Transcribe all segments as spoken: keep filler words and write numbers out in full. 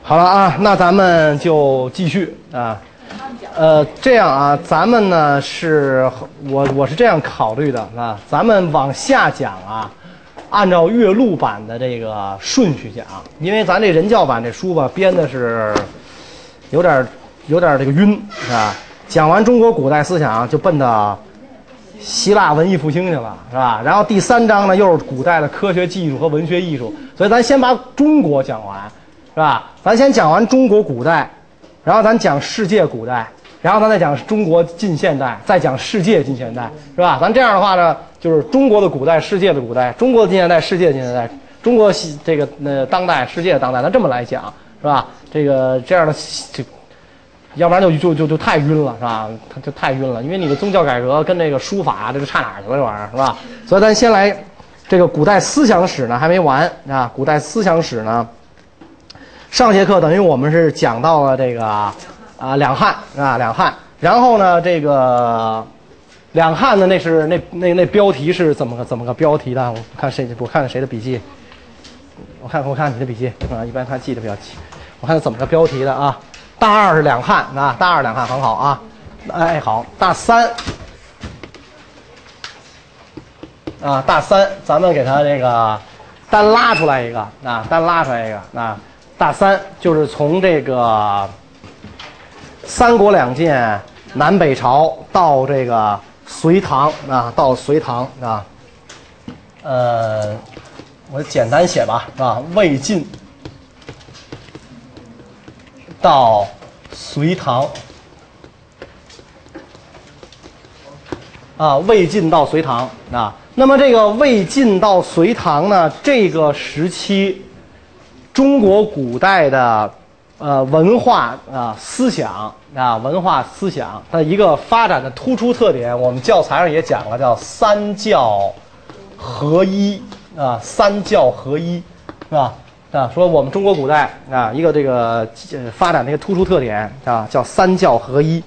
好了啊，那咱们就继续啊。呃，这样啊，咱们呢是我我是这样考虑的啊，咱们往下讲啊，按照岳麓版的这个顺序讲，因为咱这人教版这书吧编的是有点有点这个晕啊。讲完中国古代思想就奔到希腊文艺复兴去了，是吧？然后第三章呢又是古代的科学技术和文学艺术，所以咱先把中国讲完，是吧？咱先讲完中国古代，然后咱讲世界古代，然后咱再讲中国近现代，再讲世界近现代，是吧？咱这样的话呢，就是中国的古代，世界的古代，中国的近现代，世界近现代，中国这个呃当代，世界的当代，咱这么来讲，是吧？这个这样的这。要不然就就就就太晕了，是吧？它就太晕了，因为你的宗教改革跟这个书法这就差哪儿去了，这玩意儿是吧？所以咱先来这个古代思想史呢还没完啊，古代思想史呢，上节课等于我们是讲到了这个啊两汉啊两汉，然后呢这个两汉呢那是那那那标题是怎么个怎么个标题的？我看谁我看谁的笔记，我看我看你的笔记啊，一般他记得比较齐，我看怎么个标题的啊。大二是两汉啊，大二两汉很好啊，哎好，大三啊，大三咱们给它这个单拉出来一个啊，单拉出来一个啊，大三就是从这个三国两晋南北朝到这个隋唐啊，到隋唐啊，呃，我简单写吧，是吧？魏晋。到隋唐啊，魏晋到隋唐啊。那么这个魏晋到隋唐呢，这个时期中国古代的呃文化啊思想啊文化思想它一个发展的突出特点，我们教材上也讲了，叫三教合一啊，三教合一是吧？啊，说我们中国古代啊，一个这个呃发展的一个突出特点啊，叫三教合一。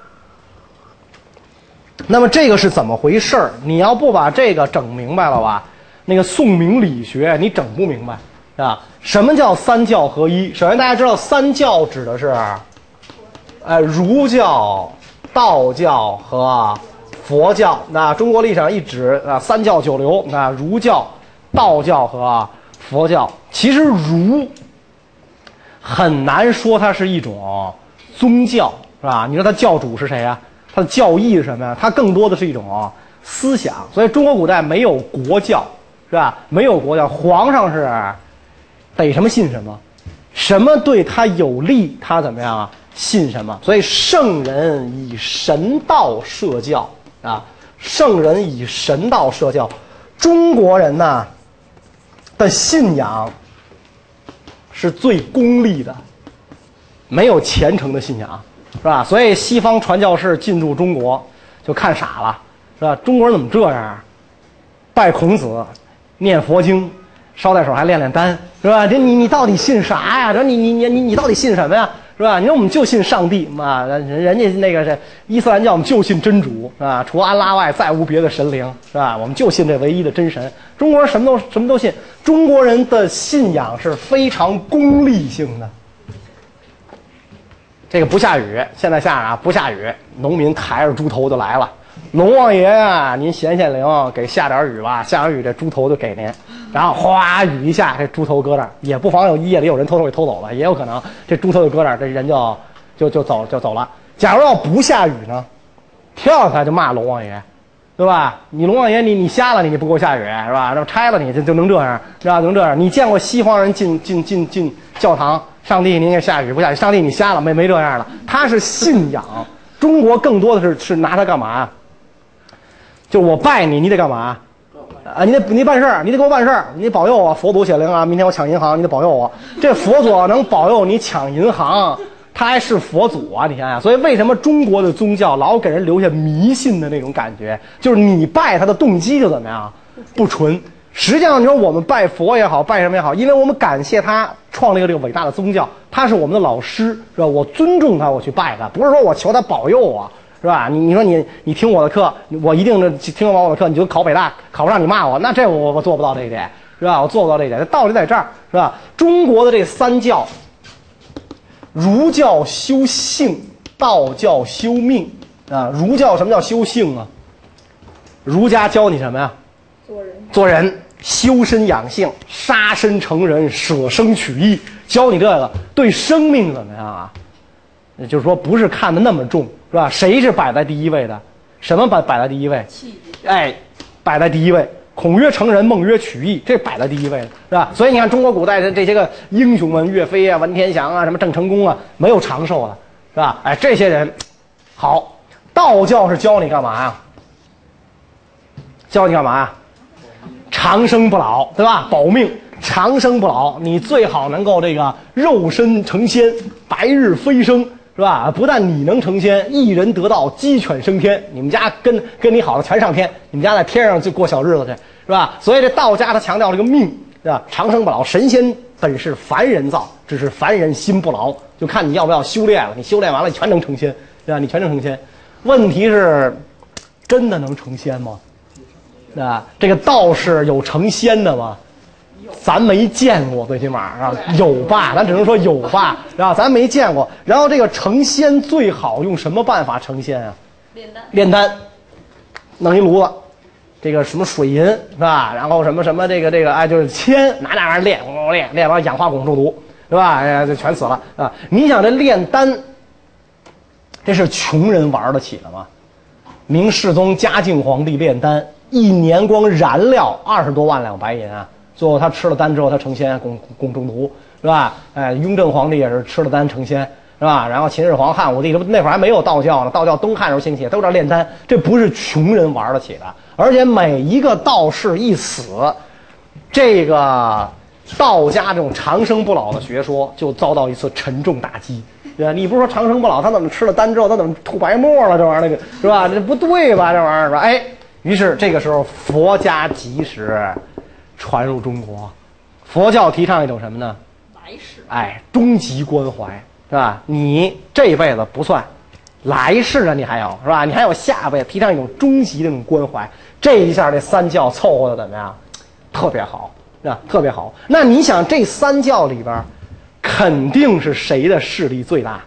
那么这个是怎么回事儿？你要不把这个整明白了吧，那个宋明理学你整不明白啊。什么叫三教合一？首先大家知道，三教指的是，呃，儒教、道教和佛教。那中国历史上一指啊，三教九流，那儒教、道教和佛教。其实儒很难说它是一种宗教，是吧？你说它教主是谁啊？它的教义是什么呀？它更多的是一种思想。所以中国古代没有国教，是吧？没有国教，皇上是得什么信什么，什么对他有利，他怎么样啊？信什么。所以圣人以神道设教啊，圣人以神道设教。中国人呢的信仰是最功利的，没有虔诚的信仰，是吧？所以西方传教士进入中国就看傻了，是吧？中国人怎么这样？拜孔子，念佛经，捎带手还练练丹，是吧？这你你到底信啥呀？这你你你你你到底信什么呀？是吧？你说我们就信上帝嘛，人人家那个是伊斯兰教，我们就信真主，是吧？除安拉外再无别的神灵，是吧？我们就信这唯一的真神。中国人什么都什么都信，中国人的信仰是非常功利性的。这个不下雨，现在下啊，不下雨，农民抬着猪头就来了。龙王爷啊，您显显灵，给下点雨吧，下点雨这猪头就给您。然后哗，雨一下，这猪头搁这儿，也不妨有夜里有人偷偷给偷走了，也有可能这猪头就搁这儿，这人就就就走就走了。假如要不下雨呢，跳下来就骂龙王爷，对吧？你龙王爷你你瞎了，你你不给我下雨是吧？那拆了你就就能这样，是吧？能这样？你见过西方人进进进进教堂，上帝您给下雨不下雨？上帝你瞎了没没这样了？他是信仰，中国更多的是是拿它干嘛？就我拜你，你得干嘛？啊，你得你得办事儿，你得给我办事儿，你得保佑我。佛祖显灵啊，明天我抢银行，你得保佑我。这佛祖能保佑你抢银行，他还是佛祖啊！你想想，所以为什么中国的宗教老给人留下迷信的那种感觉？就是你拜他的动机就怎么样？不纯。实际上，你说我们拜佛也好，拜什么也好，因为我们感谢他创立了这个伟大的宗教，他是我们的老师，是吧？我尊重他，我去拜他，不是说我求他保佑我。是吧？你你说你你听我的课，我一定听完我的课，你就考北大，考不上你骂我，那这我我做不到这一点，是吧？我做不到这一点，道理在这儿，是吧？中国的这三教， 儒教修性，道教修命啊。儒教什么叫修性啊？儒家教你什么呀？ 做人， 做人，修身养性，杀身成仁，舍生取义，教你这个，对生命怎么样啊？就是说，不是看得那么重，是吧？谁是摆在第一位的？什么摆摆在第一位？ 气质， 哎，摆在第一位。孔曰成仁，孟曰取义，这摆在第一位的，是吧？所以你看，中国古代的这些个英雄们，岳飞啊、文天祥啊、什么郑成功啊，没有长寿的，是吧？哎，这些人好。道教是教你干嘛呀？教你干嘛呀？长生不老，对吧？保命，长生不老，你最好能够这个肉身成仙，白日飞升，是吧？不但你能成仙，一人得道，鸡犬升天。你们家跟跟你好的全上天，你们家在天上就过小日子去，是吧？所以这道家他强调这个命，对吧？长生不老，神仙本是凡人造，只是凡人心不老，就看你要不要修炼了。你修炼完了，你全能成仙，对吧？你全能成仙。问题是，真的能成仙吗？啊，这个道士有成仙的吗？咱没见过，最起码啊有吧，咱只能说有吧，然后咱没见过。然后这个成仙最好用什么办法成仙啊？ 炼丹， 炼丹，弄一炉子，这个什么水银是吧？然后什么什么这个这个哎，就是铅，拿那玩意儿炼，炼炼完氧化汞中毒，是吧？哎，就全死了啊！你想这炼丹，这是穷人玩得起的吗？明世宗嘉靖皇帝炼丹，一年光燃料二十多万两白银啊！最后他吃了丹之后，他成仙，汞汞中毒，是吧？哎，雍正皇帝也是吃了丹成仙，是吧？然后秦始皇、汉武帝那会儿还没有道教呢，道教东汉时候兴起，都知道炼丹，这不是穷人玩得起的。而且每一个道士一死，这个道家这种长生不老的学说就遭到一次沉重打击。对吧？你不是说长生不老，他怎么吃了丹之后，他怎么吐白沫了？这玩意儿那个是吧？这不对吧？这玩意儿是吧？哎，于是这个时候佛家及时传入中国，佛教提倡一种什么呢？ 来世， 哎，终极关怀，是吧？你这辈子不算，来世呢你还有，是吧？你还有下辈子，提倡一种终极的那种关怀。这一下这三教凑合的怎么样？特别好，是吧？特别好。那你想这三教里边，肯定是谁的势力最大？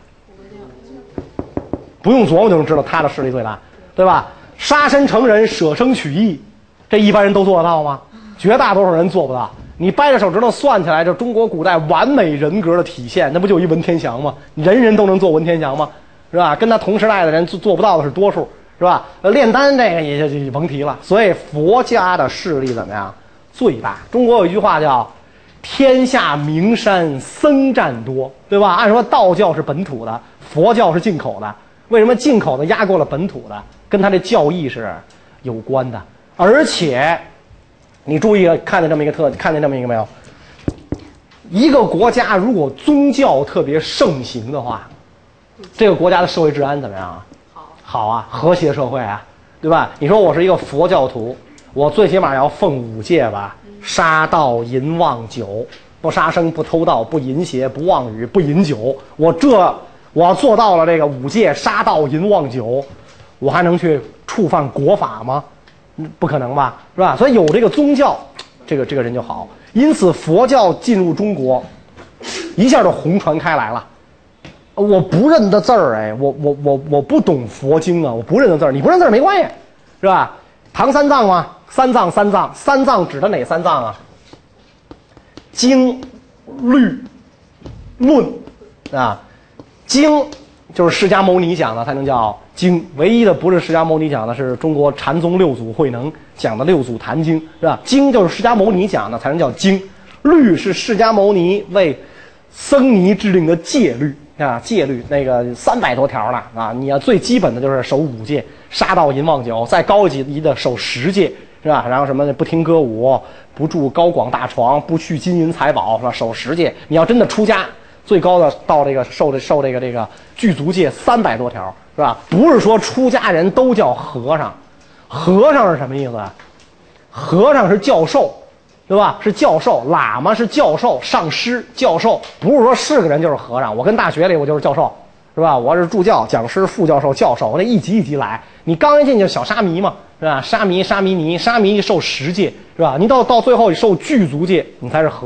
不用琢磨就能知道他的势力最大，对吧？杀身成仁，舍生取义，这一般人都做得到吗？绝大多数人做不到。你掰着手指头算起来，这中国古代完美人格的体现，那不就一文天祥吗？人人都能做文天祥吗？是吧？跟他同时代的人做做不到的是多数，是吧？炼丹这个也就就甭提了。所以佛家的势力怎么样？最大。中国有一句话叫天下名山僧占多，对吧？按说道教是本土的，佛教是进口的。为什么进口的压过了本土的？跟他这教义是有关的。而且，你注意看见这么一个特，看见这么一个没有？一个国家如果宗教特别盛行的话，这个国家的社会治安怎么样啊？ 好， 好啊，和谐社会啊，对吧？你说我是一个佛教徒，我最起码要奉五戒吧。杀盗淫妄酒，不杀生，不偷盗，不淫邪，不妄语，不饮酒。我这我做到了这个五戒，杀盗淫妄酒，我还能去触犯国法吗？不可能吧，是吧？所以有这个宗教，这个这个人就好。因此佛教进入中国，一下就红传开来了。我不认得字儿，哎，我我我我不懂佛经啊，我不认得字儿，你不认字儿没关系，是吧？唐三藏吗？三藏三藏三藏指的哪三藏啊？经、律、论啊。经就是释迦牟尼讲的，才能叫经。唯一的不是释迦牟尼讲的，是中国禅宗六祖慧能讲的《六祖坛经》，是吧？经就是释迦牟尼讲的，才能叫经。律是释迦牟尼为僧尼制定的戒律啊，戒律那个三百多条呢啊！你要最基本的就是守五戒，杀盗淫妄酒；再高级的守十戒，是吧？然后什么不听歌舞，不住高广大床，不去金银财宝，是吧？守十戒。你要真的出家，最高的到这个受这受这个这个具足戒三百多条，是吧？不是说出家人都叫和尚，和尚是什么意思啊？和尚是教授，对吧？是教授，喇嘛是教授、上师、教授，不是说是个人就是和尚。我跟大学里我就是教授，是吧？我是助教、讲师、副教授、教授，我这一级一级来。你刚一进就小沙弥嘛，是吧？沙弥、沙弥尼、沙弥受十戒，是吧？你到到最后你受具足戒，你才是和尚，是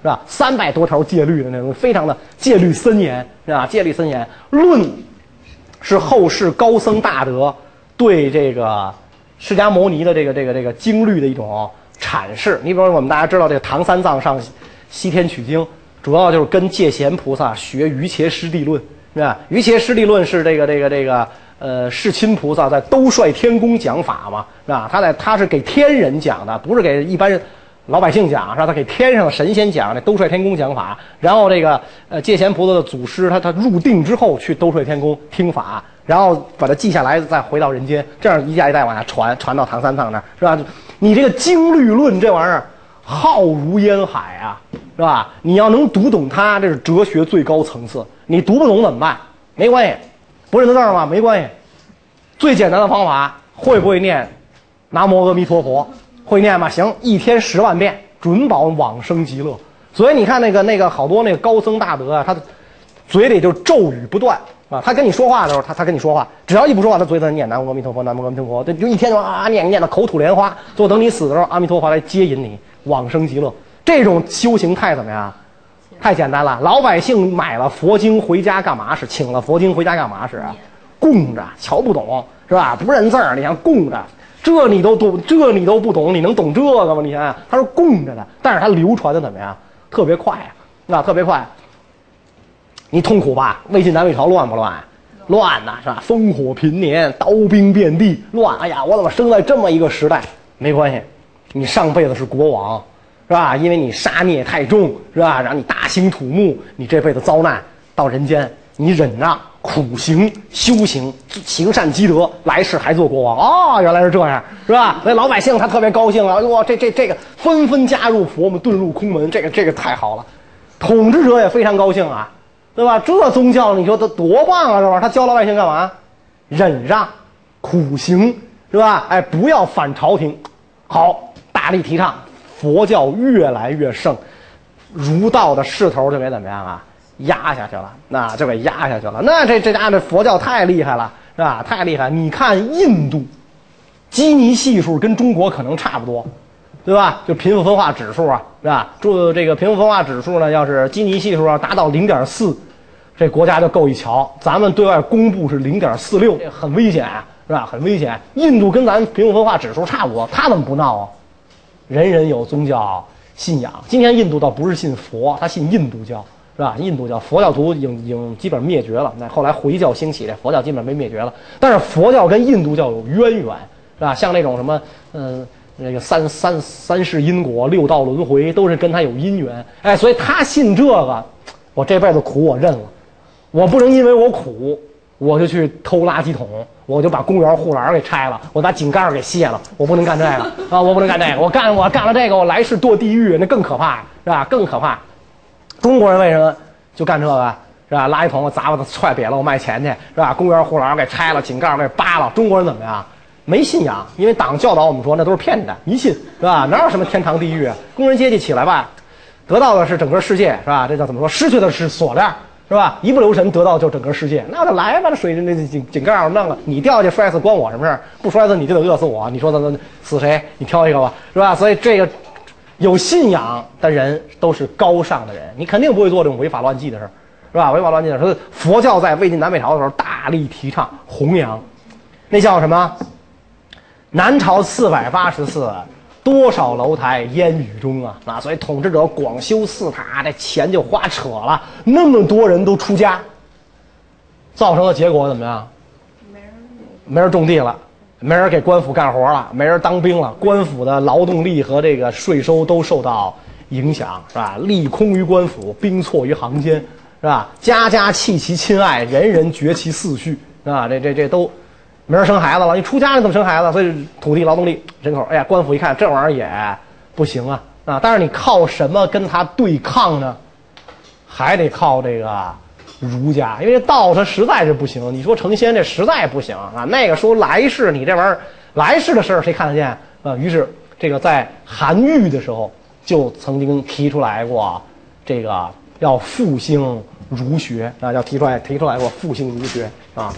是吧？三百多条戒律的那种，非常的戒律森严，是吧？戒律森严。论是后世高僧大德对这个释迦牟尼的这个这个这个经律的一种阐释。你比如说，我们大家知道这个唐三藏上西天取经，主要就是跟戒贤菩萨学瑜伽师地论，是吧？瑜伽师地论是这个这个这个呃世亲菩萨在兜率天宫讲法嘛，是吧？他在他是给天人讲的，不是给一般人。老百姓讲是吧？他给天上的神仙讲这兜率天宫讲法，然后这个呃戒贤菩萨的祖师他他入定之后去兜率天宫听法，然后把它记下来，再回到人间，这样一代一代往下传，传到唐三藏那儿是吧？你这个经律论这玩意儿浩如烟海啊，是吧？你要能读懂它，这是哲学最高层次。你读不懂怎么办？没关系，不认得字儿吗？没关系，最简单的方法，会不会念南无阿弥陀佛？会念吗？行，一天十万遍，准保往生极乐。所以你看那个那个好多那个高僧大德啊，他的嘴里就咒语不断啊。他跟你说话的时候，他他跟你说话，只要一不说话，他嘴里念南无阿弥陀佛，南无阿弥陀佛，这就一天就啊念念到口吐莲花。最后等你死的时候，阿弥陀佛来接引你往生极乐。这种修行太怎么样？太简单了。老百姓买了佛经回家干嘛是？请了佛经回家干嘛是啊？供着，瞧不懂是吧？不认字儿，你想供着。这你都懂，这你都不懂，你能懂这个吗？你想想，它是供着的，但是它流传的怎么样？特别快啊，那特别快。你痛苦吧？魏晋南北朝乱不乱？乱呐，是吧？烽火频年，刀兵遍地，乱。哎呀，我怎么生在这么一个时代？没关系，你上辈子是国王，是吧？因为你杀孽太重，是吧？然后你大兴土木，你这辈子遭难到人间，你忍让。苦行修行，行善积德，来世还做国王哦，原来是这样，是吧？那老百姓他特别高兴了，哇，这这这个纷纷加入佛门，遁入空门，这个这个太好了。统治者也非常高兴啊，对吧？这宗教你说它多棒啊，是吧？他教老百姓干嘛？忍让、苦行，是吧？哎，不要反朝廷，好，大力提倡佛教越来越盛，儒道的势头就给怎么样啊？压下去了，那就给压下去了。那这这家这佛教太厉害了，是吧？太厉害！你看印度，基尼系数跟中国可能差不多，对吧？就贫富分化指数啊，是吧？注这个贫富分化指数呢，要是基尼系数要达到零点四，这国家就够一瞧。咱们对外公布是零点四六，很危险，是吧？很危险。印度跟咱贫富分化指数差不多，他怎么不闹啊？人人有宗教信仰。今天印度倒不是信佛，他信印度教。是吧？印度教、佛教徒已经已经基本灭绝了。那后来回教兴起，这佛教基本没灭绝了。但是佛教跟印度教有渊源，是吧？像那种什么，嗯、呃，那个三三三世因果、六道轮回，都是跟他有因缘。哎，所以他信这个，我这辈子苦我认了，我不能因为我苦，我就去偷垃圾桶，我就把公园护栏给拆了，我把井盖给卸了，我不能干这个啊！我不能干这个，我干我干了这个，我来世堕地狱，那更可怕，是吧？更可怕。中国人为什么就干这个是吧？垃圾桶我砸把它踹瘪了，我卖钱去是吧？公园护栏给拆了，井盖给扒了。中国人怎么样？没信仰，因为党教导我们说那都是骗的，迷信是吧？哪有什么天堂地狱？工人阶级起来吧，得到的是整个世界是吧？这叫怎么说？失去的是锁链是吧？一不留神得到就整个世界，那我就来吧，那水那井井盖我弄了，你掉下去摔死关我什么事儿？不摔死你就得饿死我，你说咱咱死谁？你挑一个吧，是吧？所以这个。有信仰的人都是高尚的人，你肯定不会做这种违法乱纪的事儿，是吧？违法乱纪的事儿，佛教在魏晋南北朝的时候大力提倡弘扬，那叫什么？南朝四百八十寺，多少楼台烟雨中啊！啊，所以统治者广修寺塔，这钱就花扯了，那么多人都出家，造成的结果怎么样？没人没人种地了。没人给官府干活了，没人当兵了，官府的劳动力和这个税收都受到影响，是吧？利空于官府，兵错于行间，是吧？家家弃其亲爱，人人绝其嗣序，是吧？这这这都没人生孩子了，你出家你怎么生孩子？所以土地、劳动力、人口，哎呀，官府一看这玩意儿也不行啊啊！但是你靠什么跟他对抗呢？还得靠这个。儒家，因为道它实在是不行，你说成仙这实在不行啊。那个说来世你这玩意儿，来世的事儿谁看得见啊？于是这个在韩愈的时候就曾经提出来过，这个要复兴儒学啊，要提出来提出来过复兴儒学啊。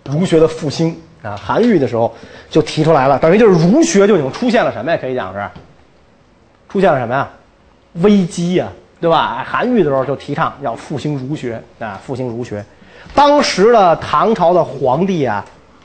儒学的复兴啊。韩愈的时候就提出来了，等于就是儒学就已经出现了什么呀？可以讲是出现了什么呀？危机呀、啊，对吧？韩愈的时候就提倡要复兴儒学啊，复兴儒学。当时的唐朝的皇帝啊，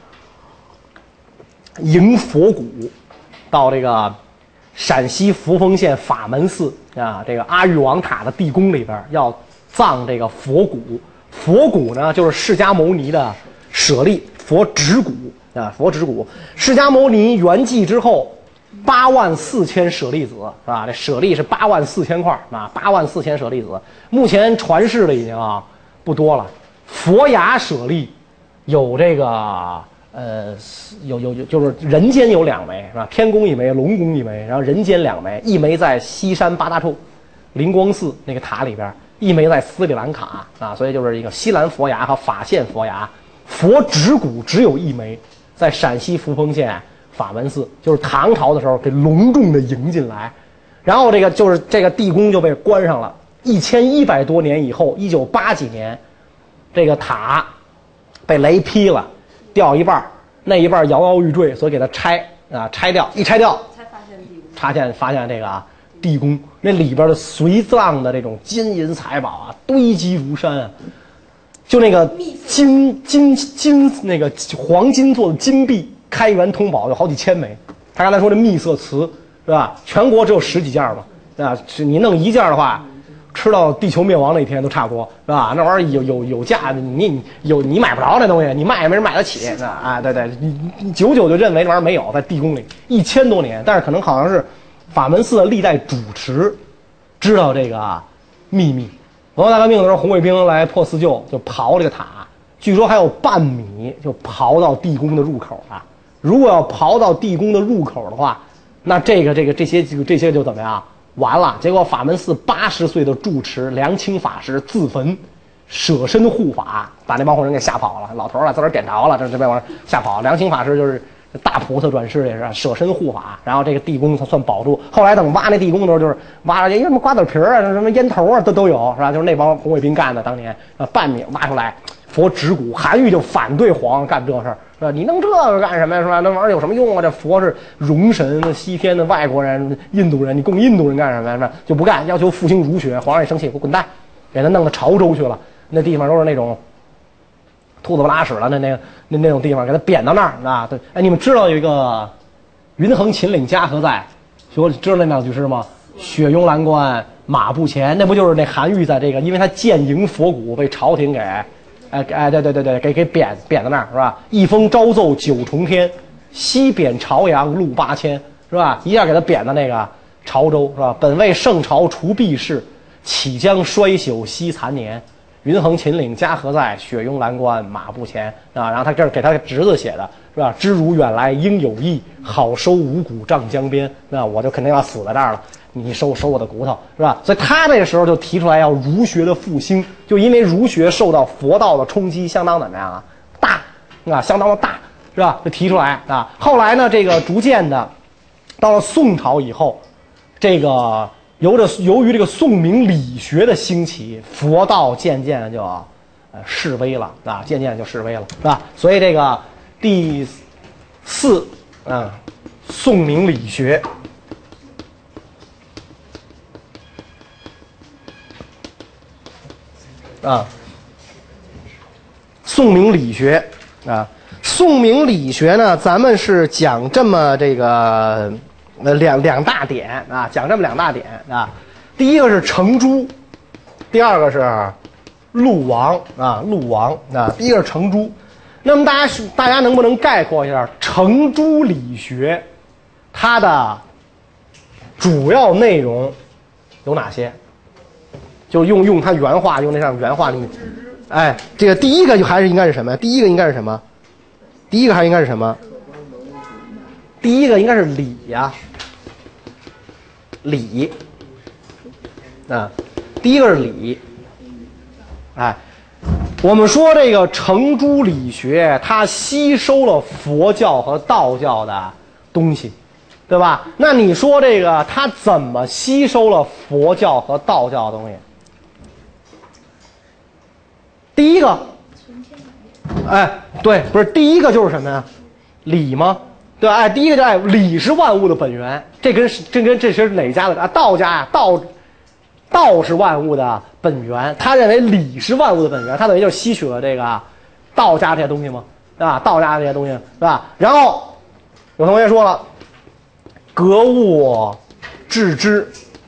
迎佛骨到这个陕西扶风县法门寺啊，这个阿育王塔的地宫里边要葬这个佛骨。佛骨呢，就是释迦牟尼的舍利，佛指骨啊，佛指骨。释迦牟尼圆寂之后，八万四千舍利子是吧？这舍利是八万四千块啊，八万四千舍利子。目前传世的已经啊不多了。佛牙舍利有这个呃有有有就是人间有两枚是吧？天宫一枚，龙宫一枚，然后人间两枚，一枚在西山八大处灵光寺那个塔里边。一枚在斯里兰卡啊，所以就是一个西兰佛牙和法线佛牙。佛指骨只有一枚，在陕西扶风县法门寺，就是唐朝的时候给隆重的迎进来，然后这个就是这个地宫就被关上了。一千一百多年以后，一九八几年，这个塔被雷劈了，掉一半，那一半摇摇欲坠，所以给它拆啊，拆掉，一拆掉， 才发现地宫， 发现发现这个啊。地宫那里边的随葬的这种金银财宝啊，堆积如山啊，就那个金金金那个黄金做的金币，开元通宝有好几千枚。他刚才说这秘色瓷是吧？全国只有十几件嘛，啊，是你弄一件的话，吃到地球灭亡那一天都差不多是吧？那玩意儿有有有价，你你有你买不着那东西，你卖也没人买得起啊！啊，对对，你你久久就认为那玩意儿没有，在地宫里一千多年，但是可能好像是。法门寺的历代主持知道这个秘密。文化大革命的时候，红卫兵来破四旧，就刨这个塔，据说还有半米就刨到地宫的入口了。如果要刨到地宫的入口的话，那这个这个这些这些就怎么样？完了。结果法门寺八十岁的住持梁清法师自焚，舍身护法，把那帮人给吓跑了。老头儿啊，自个儿点着了，这这帮人吓跑了。梁清法师就是。大菩萨转世也是舍身护法，然后这个地宫才算保住。后来等挖那地宫的时候，就是挖了什么瓜子皮儿啊、什么烟头啊，都都有，是吧？就是那帮红卫兵干的。当年啊，半米挖出来佛指骨，韩愈就反对皇上干这事儿，是吧？你弄这个干什么呀？是吧？那玩意儿有什么用啊？这佛是戎神，西天的外国人、印度人，你供印度人干什么呀？是吧？就不干，要求复兴儒学。皇上一生气，给我滚蛋，给他弄到潮州去了。那地方都是那种。兔子不拉屎了，那那那那种地方，给他贬到那儿啊！对，哎，你们知道有一个“云横秦岭家何在”，说知道那两句诗吗？“雪拥蓝关马不前”，那不就是那韩愈在这个，因为他建营佛骨被朝廷给，哎哎，对对对对，给给贬贬到那儿是吧？一封朝奏九重天，西贬朝阳路八千是吧？一下给他贬到那个潮州是吧？本为圣朝除弊事，岂将衰朽惜残年。云横秦岭家何在？雪拥蓝关马不前啊！然后他这儿给他侄子写的是吧？知汝远来应有意，好收五谷丈江边。那我就肯定要死在这儿了，你收收我的骨头是吧？所以他这个时候就提出来要儒学的复兴，就因为儒学受到佛道的冲击相当怎么样啊？大啊，相当的大是吧？就提出来啊。后来呢，这个逐渐的到了宋朝以后，这个。由着由于这个宋明理学的兴起，佛道渐渐就呃式微了啊，渐渐就式微了，是吧？所以这个第四啊，宋明理学啊，宋明理学啊，宋明理学呢，咱们是讲这么这个。呃，两两大点啊，讲这么两大点啊。第一个是程朱，第二个是陆王啊，陆王啊。第一个是程朱，那么大家大家能不能概括一下程朱理学它的主要内容有哪些？就用用它原话，用那上原话里面，哎，这个第一个就还是应该是什么？第一个应该是什么？第一个还应该是什么？第一个应该是礼呀、啊，礼啊，第一个是礼。哎，我们说这个程朱理学，它吸收了佛教和道教的东西，对吧？那你说这个它怎么吸收了佛教和道教的东西？第一个， 哎，对，不是第一个就是什么呀？理吗？对吧？哎，第一个就哎，理是万物的本源，这跟这跟这是哪家的啊？道家呀，道道是万物的本源，他认为理是万物的本源，他等于就吸取了这个道家这些东西嘛，对吧？道家这些东西，是吧？然后有同学说了，格物致知，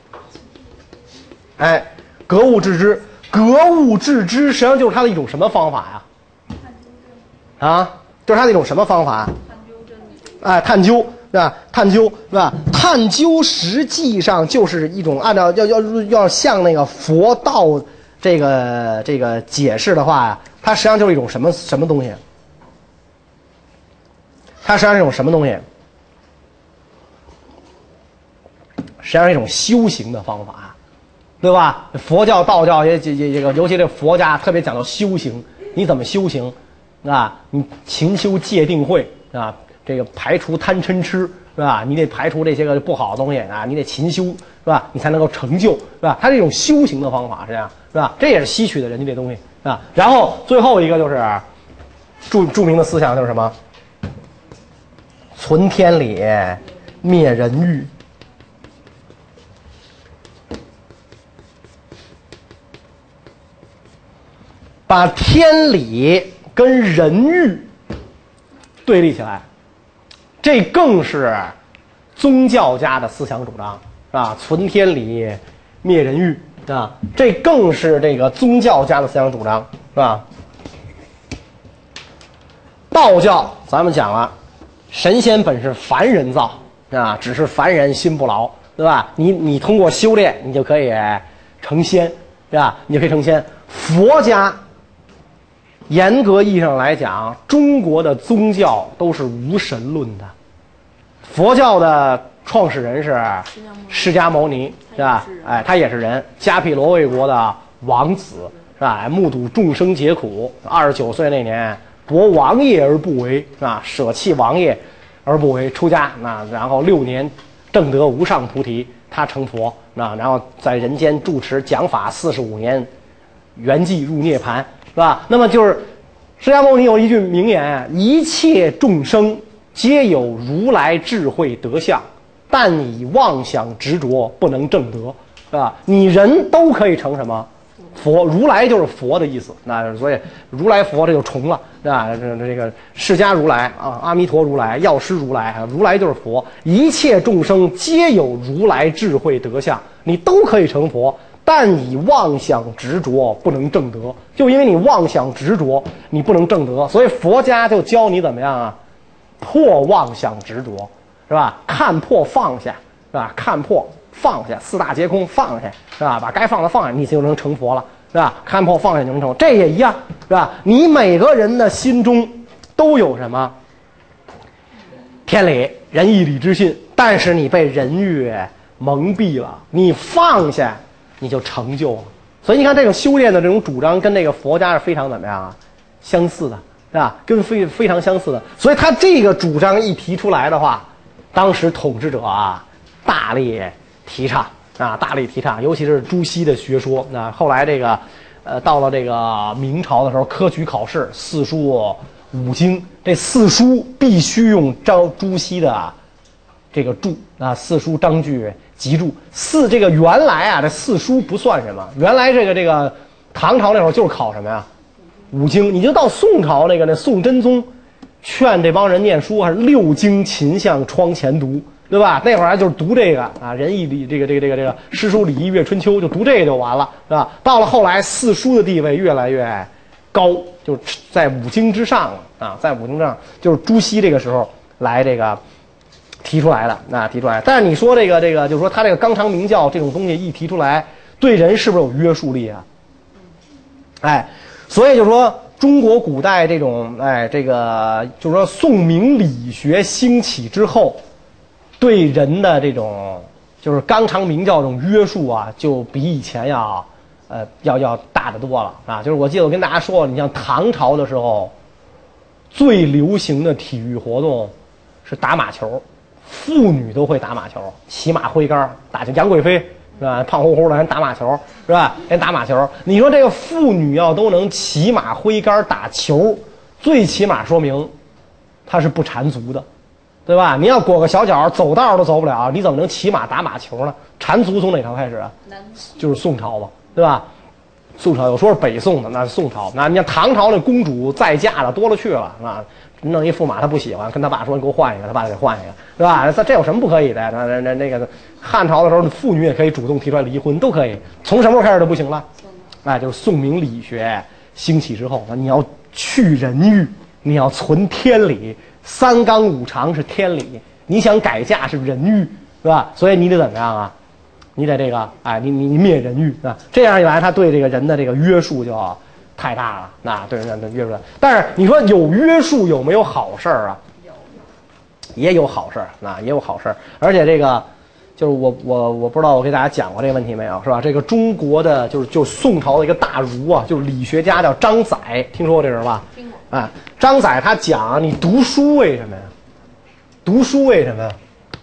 哎，格物致知，格物致知实际上就是他的一种什么方法呀？啊，就是他的一种什么方法？哎，探究，对吧？探究，对吧？探究实际上就是一种按照要要要向那个佛道这个这个解释的话呀，它实际上就是一种什么什么东西？它实际上是一种什么东西？实际上是一种修行的方法，对吧？佛教、道教也也也这个，尤其这佛家特别讲究修行，你怎么修行啊？你勤修戒定慧啊。这个排除贪嗔痴是吧？你得排除这些个不好的东西啊，你得勤修是吧？你才能够成就是吧？它是一种修行的方法，是这样是吧？这也是吸取的人家这东西啊。然后最后一个就是著著名的思想就是什么？存天理，灭人欲。把天理跟人欲对立起来。这更是宗教家的思想主张啊，存天理，灭人欲啊，这更是这个宗教家的思想主张，是吧？道教咱们讲了，神仙本是凡人造啊，只是凡人心不牢，对吧？你你通过修炼，你就可以成仙，对吧？你就可以成仙。佛家严格意义上来讲，中国的宗教都是无神论的。佛教的创始人是释迦牟尼，是吧？哎，他也是人，迦毗罗卫国的王子，是吧？目睹众生劫苦，二十九岁那年夺王业而不为，是吧？舍弃王业而不为，出家，那然后六年证得无上菩提，他成佛，那然后在人间住持讲法四十五年，圆寂入涅槃，是吧？那么就是释迦牟尼有一句名言：一切众生皆有如来智慧德相，但以妄想执着不能证得，是吧？你人都可以成什么佛？如来就是佛的意思，那所以如来佛这就重了，啊，这这个释迦如来啊，阿弥陀如来，药师如来，如来就是佛。一切众生皆有如来智慧德相，你都可以成佛，但以妄想执着不能证得，就因为你妄想执着，你不能证得，所以佛家就教你怎么样啊？破妄想执着，是吧？看破放下，是吧？看破放下，四大皆空，放下，是吧？把该放的放下，你就能成佛了，是吧？看破放下就能成，这也一样，是吧？你每个人的心中都有什么天理、仁义礼智信，但是你被人欲蒙蔽了，你放下，你就成就了。所以你看，这个修炼的这种主张跟这个佛家是非常怎么样啊？相似的。是吧？跟非非常相似的，所以他这个主张一提出来的话，当时统治者啊大力提倡啊，大力提倡，尤其是朱熹的学说。那后来这个，呃，到了这个明朝的时候，科举考试四书五经，这四书必须用张朱熹的这个注啊，四书章句集注。四这个原来啊，这四书不算什么，原来这个这个唐朝那会儿就是考什么呀？五经。你就到宋朝那个那宋真宗劝这帮人念书，还是六经勤向窗前读，对吧？那会儿就是读这个啊，仁义礼这个这个这个这个诗书礼仪乐春秋，就读这个就完了，是吧？到了后来四书的地位越来越高，就是在五经之上了啊，在五经之上，就是朱熹这个时候来这个提出来的啊，提出来。但是你说这个这个，就是说他这个纲常名教这种东西一提出来，对人是不是有约束力啊？哎。所以就是说，中国古代这种，哎，这个就是说，宋明理学兴起之后，对人的这种就是纲常名教这种约束啊，就比以前要，呃，要要大得多了啊。就是我记得我跟大家说，你像唐朝的时候，最流行的体育活动是打马球，妇女都会打马球，骑马挥杆打球，杨贵妃。是吧？胖乎乎的人打马球，是吧？人打马球，你说这个妇女要都能骑马挥杆打球， 最起码说明他是不缠足的，对吧？你要裹个小脚，走道都走不了，你怎么能骑马打马球呢？缠足从哪朝开始啊？就是宋朝吧，对吧？宋朝有说是北宋的，那是宋朝。那你看唐朝那公主再嫁的多了去了，啊，弄一驸马他不喜欢，跟他爸说你给我换一个，他爸给换一个，对吧？这这有什么不可以的？那那那那个汉朝的时候，妇女也可以主动提出来离婚，都可以。从什么时候开始就不行了？哎，就是宋明理学兴起之后，那你要去人欲，你要存天理，三纲五常是天理，你想改嫁是人欲，对吧？所以你得怎么样啊？你得这个，哎，你你你灭人欲啊，这样一来，他对这个人的这个约束就太大了，那对人的约束。但是你说有约束有没有好事儿啊？有，也有好事儿，那也有好事儿。而且这个就是我我我不知道我给大家讲过这个问题没有，是吧？这个中国的就是就宋朝的一个大儒啊，就是理学家叫张载，听说过这人吧？听过。啊，张载他讲你读书为什么呀？读书为什么呀？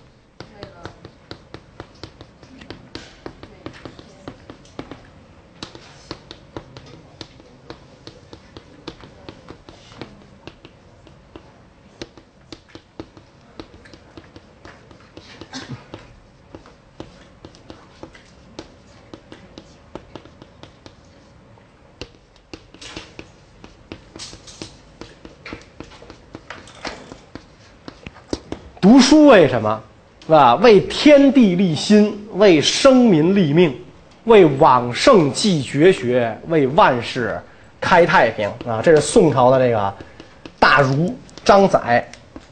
读书为什么？是吧？为天地立心，为生民立命，为往圣继绝学，为万世开太平啊！这是宋朝的这个大儒张载，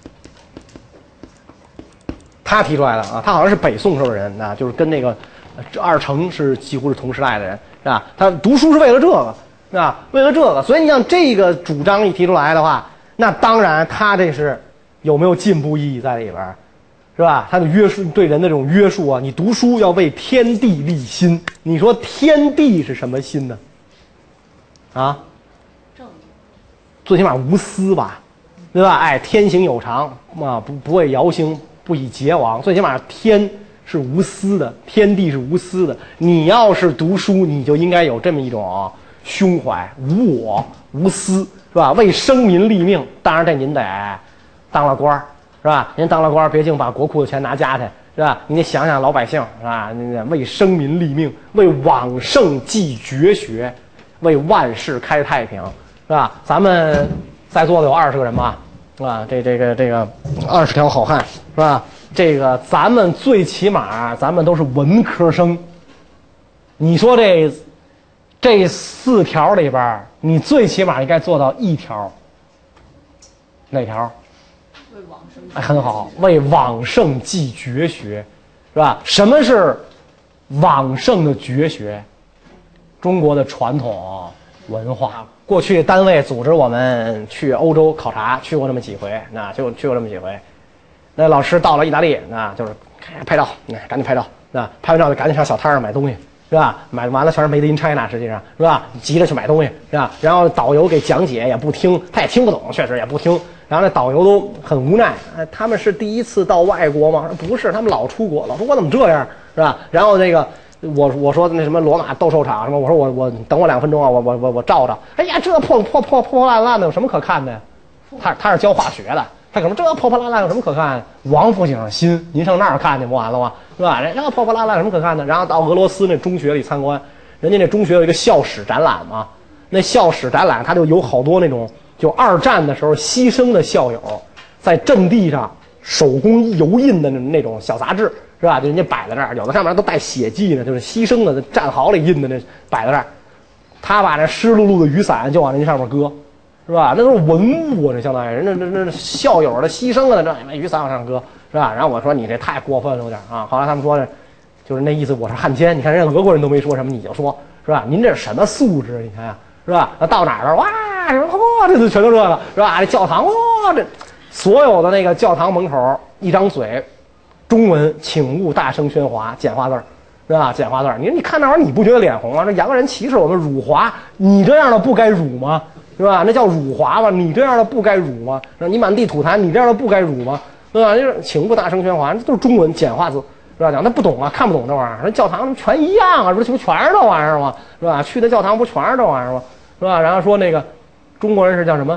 他提出来的啊。他好像是北宋时候的人啊，就是跟那个二程是几乎是同时代的人，是吧？他读书是为了这个，是吧？为了这个，所以你像这个主张一提出来的话，那当然他这是。有没有进步意义在里边，是吧？他的约束对人的这种约束啊，你读书要为天地立心。你说天地是什么心呢？啊，正义，最起码无私吧，对吧？哎，天行有常啊，不不为尧兴，不以桀亡。最起码天是无私的，天地是无私的。你要是读书，你就应该有这么一种胸怀，无我无私，是吧？为生民立命。当然这您得。当了官是吧？您当了官，别净把国库的钱拿家去，是吧？你得想想老百姓，是吧？你得为生民立命，为往圣继绝学，为万世开太平，是吧？咱们在座的有二十个人吧，是吧？这这个这个二十条好汉，是吧？这个咱们最起码咱们都是文科生。你说这这四条里边，你最起码应该做到一条，哪条？哎，很好，为往圣继绝学，是吧？什么是往圣的绝学？中国的传统文化。过去单位组织我们去欧洲考察，去过这么几回，那就去过这么几回。那老师到了意大利，那就是拍照，那赶紧拍照，那拍完照就赶紧上小摊上买东西，是吧？买完了全是 Made in China， 实际上是吧？急着去买东西，是吧？然后导游给讲解也不听，他也听不懂，确实也不听。然后那导游都很无奈，哎，他们是第一次到外国吗？不是，他们老出国，老出国怎么这样，是吧？然后那个我我说那什么罗马斗兽场什么，我说我我等我两分钟啊，我我我我照照。哎呀，这破破破破烂烂的有什么可看的呀？他他是教化学的，他可能这破破烂烂有什么可看？王府井新，您上那儿看去不完了吗？是吧？这破破烂烂有什么可看的？然后到俄罗斯那中学里参观，人家那中学有一个校史展览嘛，那校史展览他就有好多那种。就二战的时候牺牲的校友，在阵地上手工油印的那种小杂志，是吧？就人家摆在这儿，有的上面都带血迹呢，就是牺牲的战壕里印的那摆在这儿。他把那湿漉漉的雨伞就往人家上面搁，是吧？那都是文物啊，这相当于人那那那校友的牺牲了，这雨伞往上搁，是吧？然后我说你这太过分了，有点啊。后来他们说呢，就是那意思，我是汉奸。你看人家俄国人都没说什么，你就说是吧？您这是什么素质？你看呀，是吧？那到哪儿了？哇！哇，这就全都这个是吧？这教堂哇，这所有的那个教堂门口一张嘴，中文请勿大声喧哗，简化字儿，是吧？简化字儿。你你看那玩意儿，你不觉得脸红吗？这洋人歧视我们辱华，你这样的不该辱吗？是吧？那叫辱华吧？你这样的不该辱吗？你满地吐痰，你这样的不该辱吗？对吧？就是请勿大声喧哗，这都是中文简化字，是吧？讲他不懂啊，看不懂这玩意儿。那教堂全一样啊，不是全是这玩意儿吗？是吧？去的教堂不全是这玩意儿吗？是吧？然后说那个。中国人是叫什么？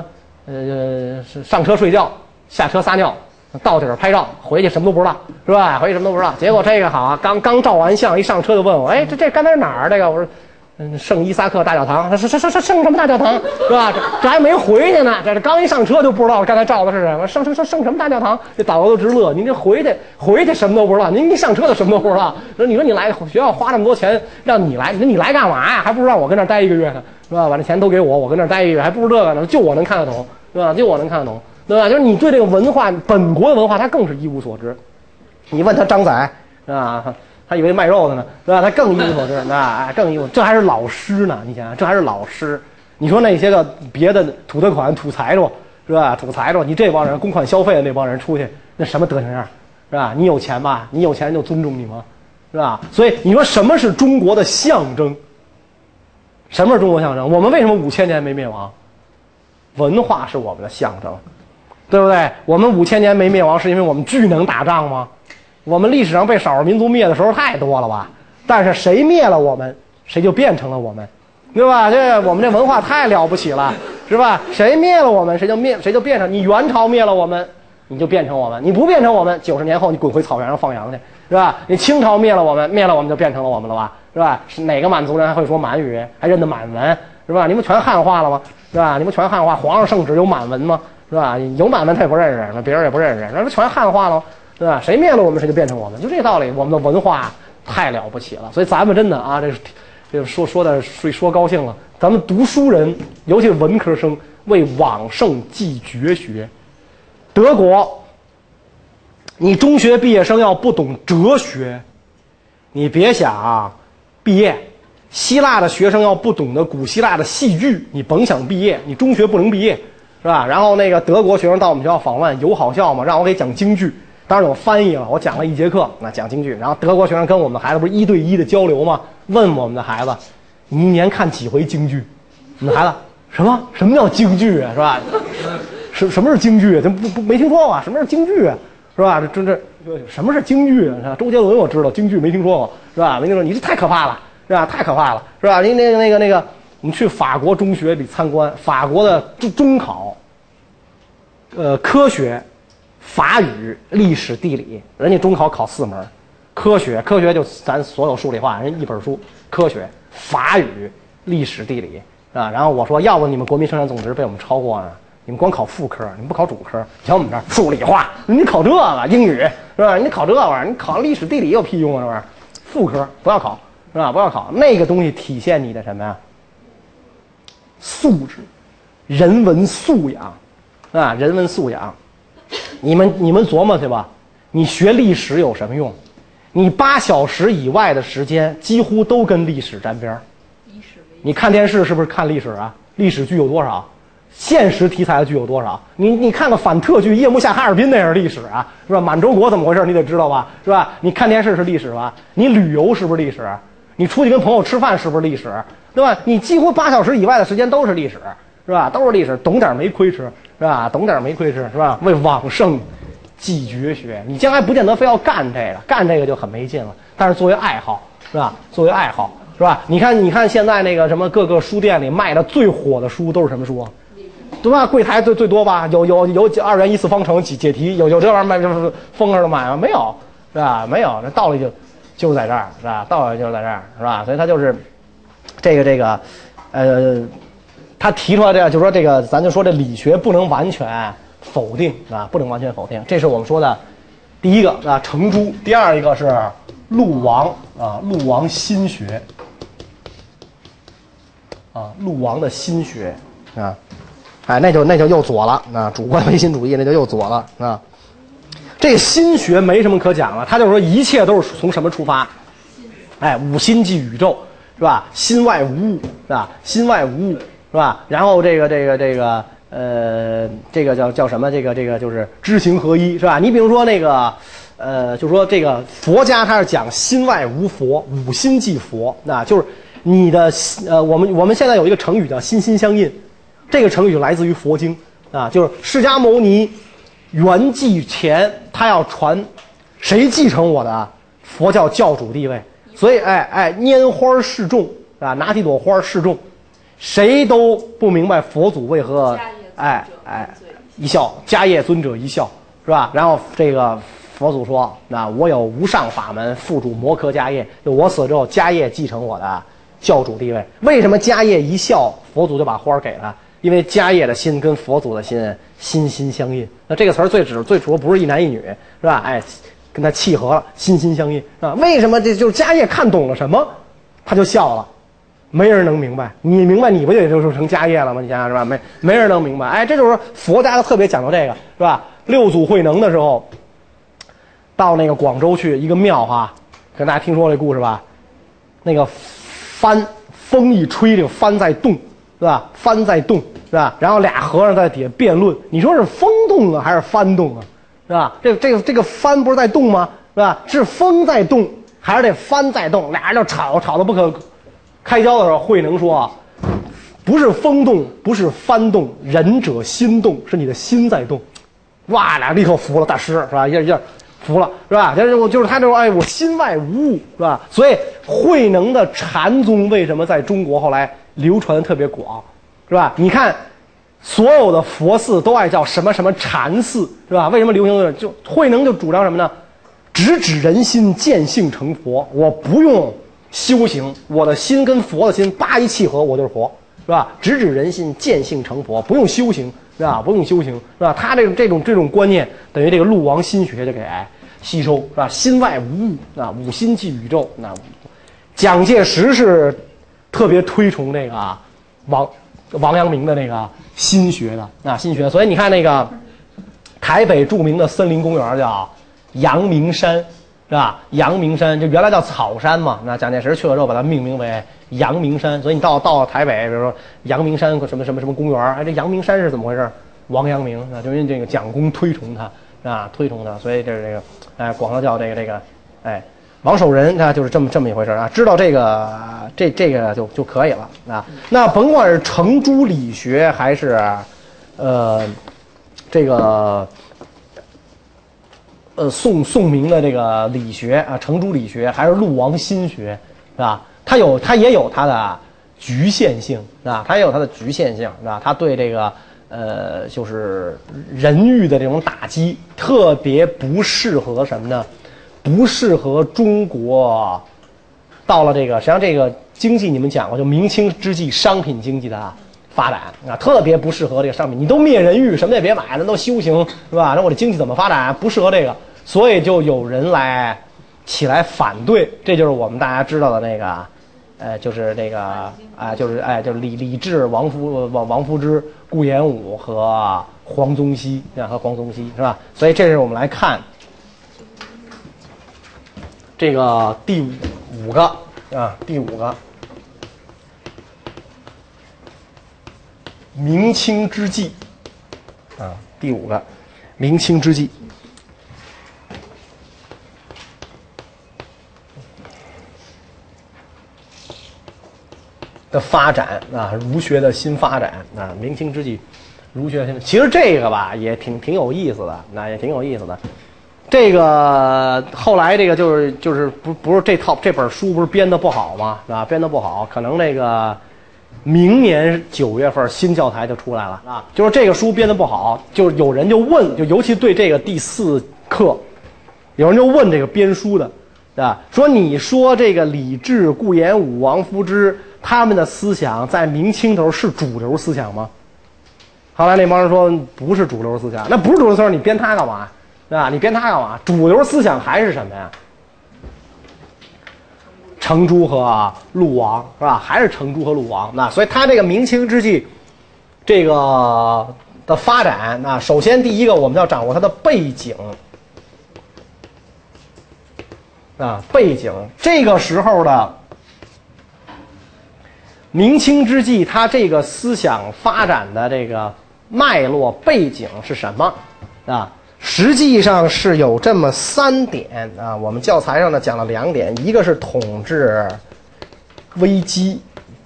呃，是上车睡觉，下车撒尿，到地儿拍照，回去什么都不知道，是吧？回去什么都不知道。结果这个好啊，刚刚照完相，一上车就问我，哎，这这刚才是哪儿？这个我说。嗯，圣伊萨克大教堂，是是是是圣什么大教堂，是吧？这这还没回去呢，这这刚一上车就不知道刚才照的是什么，圣圣圣圣什么大教堂？这导游都直乐。您这回去回去什么都不知道，您一上车就什么都不知道。说你说你来学校花那么多钱让你来，你你来干嘛呀？还不如让我跟那儿待一个月呢，是吧？把这钱都给我，我跟那儿待一个月，还不如这个呢，就我能看得懂，是吧？就我能看得懂，对吧？就是你对这个文化，本国的文化，他更是一无所知。你问他张载，是吧？他以为卖肉的呢，对吧？他更一无所知，那更一无，这还是老师呢。你想想，这还是老师。你说那些个别的土特款、土财主，是吧？土财主，你这帮人公款消费的那帮人出去，那什么德行样，是吧？你有钱吧？你有钱人就尊重你吗？是吧？所以你说什么是中国的象征？什么是中国象征？我们为什么五千年没灭亡？文化是我们的象征，对不对？我们五千年没灭亡，是因为我们巨能打仗吗？我们历史上被少数民族灭的时候太多了吧？但是谁灭了我们，谁就变成了我们，对吧？这我们这文化太了不起了，是吧？谁灭了我们，谁就灭，谁就变成。你元朝灭了我们，你就变成我们；你不变成我们，九十年后你滚回草原上放羊去，是吧？你清朝灭了我们，灭了我们就变成了我们了吧？是吧？是哪个满族人还会说满语，还认得满文，是吧？你们全汉化了吗？是吧？你们全汉化，皇上圣旨有满文吗？是吧？有满文他也不认识，别人也不认识，那不全汉化了吗？对吧？谁灭了我们，谁就变成我们，就这道理。我们的文化太了不起了，所以咱们真的啊，这这说说的说说高兴了。咱们读书人，尤其是文科生，为往圣继绝学。德国，你中学毕业生要不懂哲学，你别想啊毕业。希腊的学生要不懂得古希腊的戏剧，你甭想毕业，你中学不能毕业，是吧？然后那个德国学生到我们学校访问，友好校嘛，让我给讲京剧。当然有翻译了，我讲了一节课，那讲京剧。然后德国学生跟我们的孩子不是一对一的交流吗？问我们的孩子，你一年看几回京剧？我们的孩子什么什么叫京剧啊？是吧？什什么是京剧？这不不没听说过，什么是京剧啊？是吧？这这这什么是京剧啊？周杰伦我知道，京剧没听说过，是吧？没听说，你这太可怕了，是吧？太可怕了，是吧？您那个那个那个，我们去法国中学里参观，法国的中中考，呃，科学。法语、历史、地理，人家中考考四门，科学科学就咱所有数理化，人一本书，科学、法语、历史、地理啊。然后我说，要不你们国民生产总值被我们超过呢？你们光考副科，你们不考主科。像我们这儿数理化，你考这个英语是吧？你考这玩意儿，你考历史、地理有屁用啊？这玩意儿副科不要考是吧？不要考那个东西，体现你的什么呀？素质，人文素养啊，人文素养。你们你们琢磨去吧，你学历史有什么用？你八小时以外的时间几乎都跟历史沾边儿。你看电视是不是看历史啊？历史剧有多少？现实题材的剧有多少？你你看个反特剧，夜幕下哈尔滨那是历史啊，是吧？满洲国怎么回事？你得知道吧，是吧？你看电视是历史吧？你旅游是不是历史？你出去跟朋友吃饭是不是历史？对吧？你几乎八小时以外的时间都是历史，是吧？都是历史，懂点没亏吃。是吧？懂点没亏吃，是吧？为往圣继绝学，你将来不见得非要干这个，干这个就很没劲了。但是作为爱好，是吧？作为爱好，是吧？你看，你看现在那个什么各个书店里卖的最火的书都是什么书啊？对吧？柜台最最多吧？有有有二元一次方程解解题，有有这玩意儿卖就是疯似的买吗？没有，是吧？没有，这道理就就在这儿，是吧？道理就在这儿，是吧？所以他就是这个这个，呃。他提出来这个，就说这个，咱就说这理学不能完全否定啊，不能完全否定。这是我们说的第一个啊，程朱；第二一个是陆王啊，陆王心学啊，陆王的心学啊，哎，那就那就又左了啊，主观唯心主义那就又左了啊。这心学没什么可讲了，他就是说一切都是从什么出发？哎，五心即宇宙是吧？心外无物是吧？心外无物。是吧？然后这个这个这个呃，这个叫叫什么？这个这个就是知行合一，是吧？你比如说那个呃，就说这个佛家他是讲心外无佛，五心即佛，那就是你的呃，我们我们现在有一个成语叫心心相印，这个成语就来自于佛经啊，就是释迦牟尼圆寂前他要传，谁继承我的佛教教主地位？所以哎哎，拈花示众啊，拿起朵花示众。谁都不明白佛祖为何哎哎一笑，迦叶尊者一笑，是吧？然后这个佛祖说，那我有无上法门，付主摩诃迦叶，就我死之后，迦叶继承我的教主地位。为什么迦叶一笑，佛祖就把花给他？因为迦叶的心跟佛祖的心心心相印。那这个词儿最指最主要不是一男一女，是吧？哎，跟他契合了，心心相印啊。为什么这就是迦叶看懂了什么，他就笑了？没人能明白，你明白你不就也就是成迦叶了吗？你想想是吧？没没人能明白。哎，这就是佛家特别讲究这个，是吧？六祖慧能的时候，到那个广州去一个庙哈，跟大家听说这故事吧？那个幡风一吹，这个幡在动，是吧？幡在动，是吧？然后俩和尚在底下辩论，你说是风动啊还是幡动啊？是吧？这这个这个幡不是在动吗？是吧？是风在动还是这幡在动？俩人就吵吵得不可开交的时候，慧能说啊，不是风动，不是幡动，仁者心动，是你的心在动。哇，俩立刻服了，大师是吧？一下一下服了，是吧？就是就是他这种，哎，我心外无物，是吧？所以慧能的禅宗为什么在中国后来流传特别广，是吧？你看，所有的佛寺都爱叫什么什么禅寺，是吧？为什么流行？就慧能就主张什么呢？直指人心，见性成佛。我不用修行，我的心跟佛的心叭一契合，我就是佛，是吧？直指人心，见性成佛，不用修行，是吧？不用修行，是吧？他这种这种这种观念，等于这个陆王心学就给吸收，是吧？心外无物，啊，五心即宇宙。那蒋介石是特别推崇这个王王阳明的那个心学的，啊，心学。所以你看那个台北著名的森林公园叫阳明山。是吧？阳明山就原来叫草山嘛，那蒋介石去了之后把它命名为阳明山。所以你到到了台北，比如说阳明山什么什么什么公园，哎，这阳明山是怎么回事？王阳明啊，就因为这个蒋公推崇他啊，推崇他，所以这是这个哎，广告叫这个这个哎，王守仁啊，就是这么这么一回事啊。知道这个这这个就就可以了啊。那甭管是程朱理学还是呃这个。呃，宋宋明的这个理学啊，程朱理学还是陆王心学，是吧？它有，它也有它的局限性，是吧？它也有它的局限性，是吧？它对这个呃，就是人欲的这种打击，特别不适合什么呢？不适合中国。到了这个，实际上这个经济你们讲过，就明清之际商品经济的发展啊，特别不适合这个商品。你都灭人欲，什么也别买，那都修行，是吧？那我的经济怎么发展？不适合这个。所以就有人来起来反对，这就是我们大家知道的那个，呃，就是那个啊、呃，就是哎，就是李李治、王夫王王夫之、顾炎武和黄宗羲啊，和黄宗羲是吧？所以这是我们来看这个第五个啊，第五个明清之际啊，第五个明清之际。的发展啊，儒学的新发展啊，明清之际，儒学新，其实这个吧也挺挺有意思的，那也挺有意思的。这个后来这个就是就是不不是这套这本书不是编的不好吗？啊，编的不好，可能这个明年九月份新教材就出来了啊，就是这个书编的不好，就是有人就问，就尤其对这个第四课，有人就问这个编书的啊，说你说这个李治、顾炎武、王夫之。他们的思想在明清头是主流思想吗？后来那帮人说不是主流思想，那不是主流思想，你编它干嘛？对吧？你编它干嘛？主流思想还是什么呀？程朱和陆王是吧？还是程朱和陆王。那所以他这个明清之际，这个的发展，那首先第一个我们要掌握它的背景啊，背景这个时候的。明清之际，它这个思想发展的这个脉络背景是什么啊？实际上是有这么三点啊。我们教材上呢讲了两点，一个是统治危机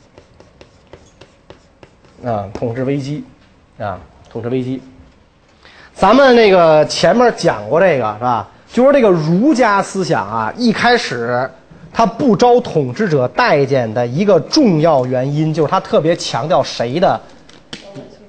啊，统治危机啊，统治危机。咱们那个前面讲过这个是吧？就说这个儒家思想啊，一开始。他不招统治者待见的一个重要原因，就是他特别强调谁的，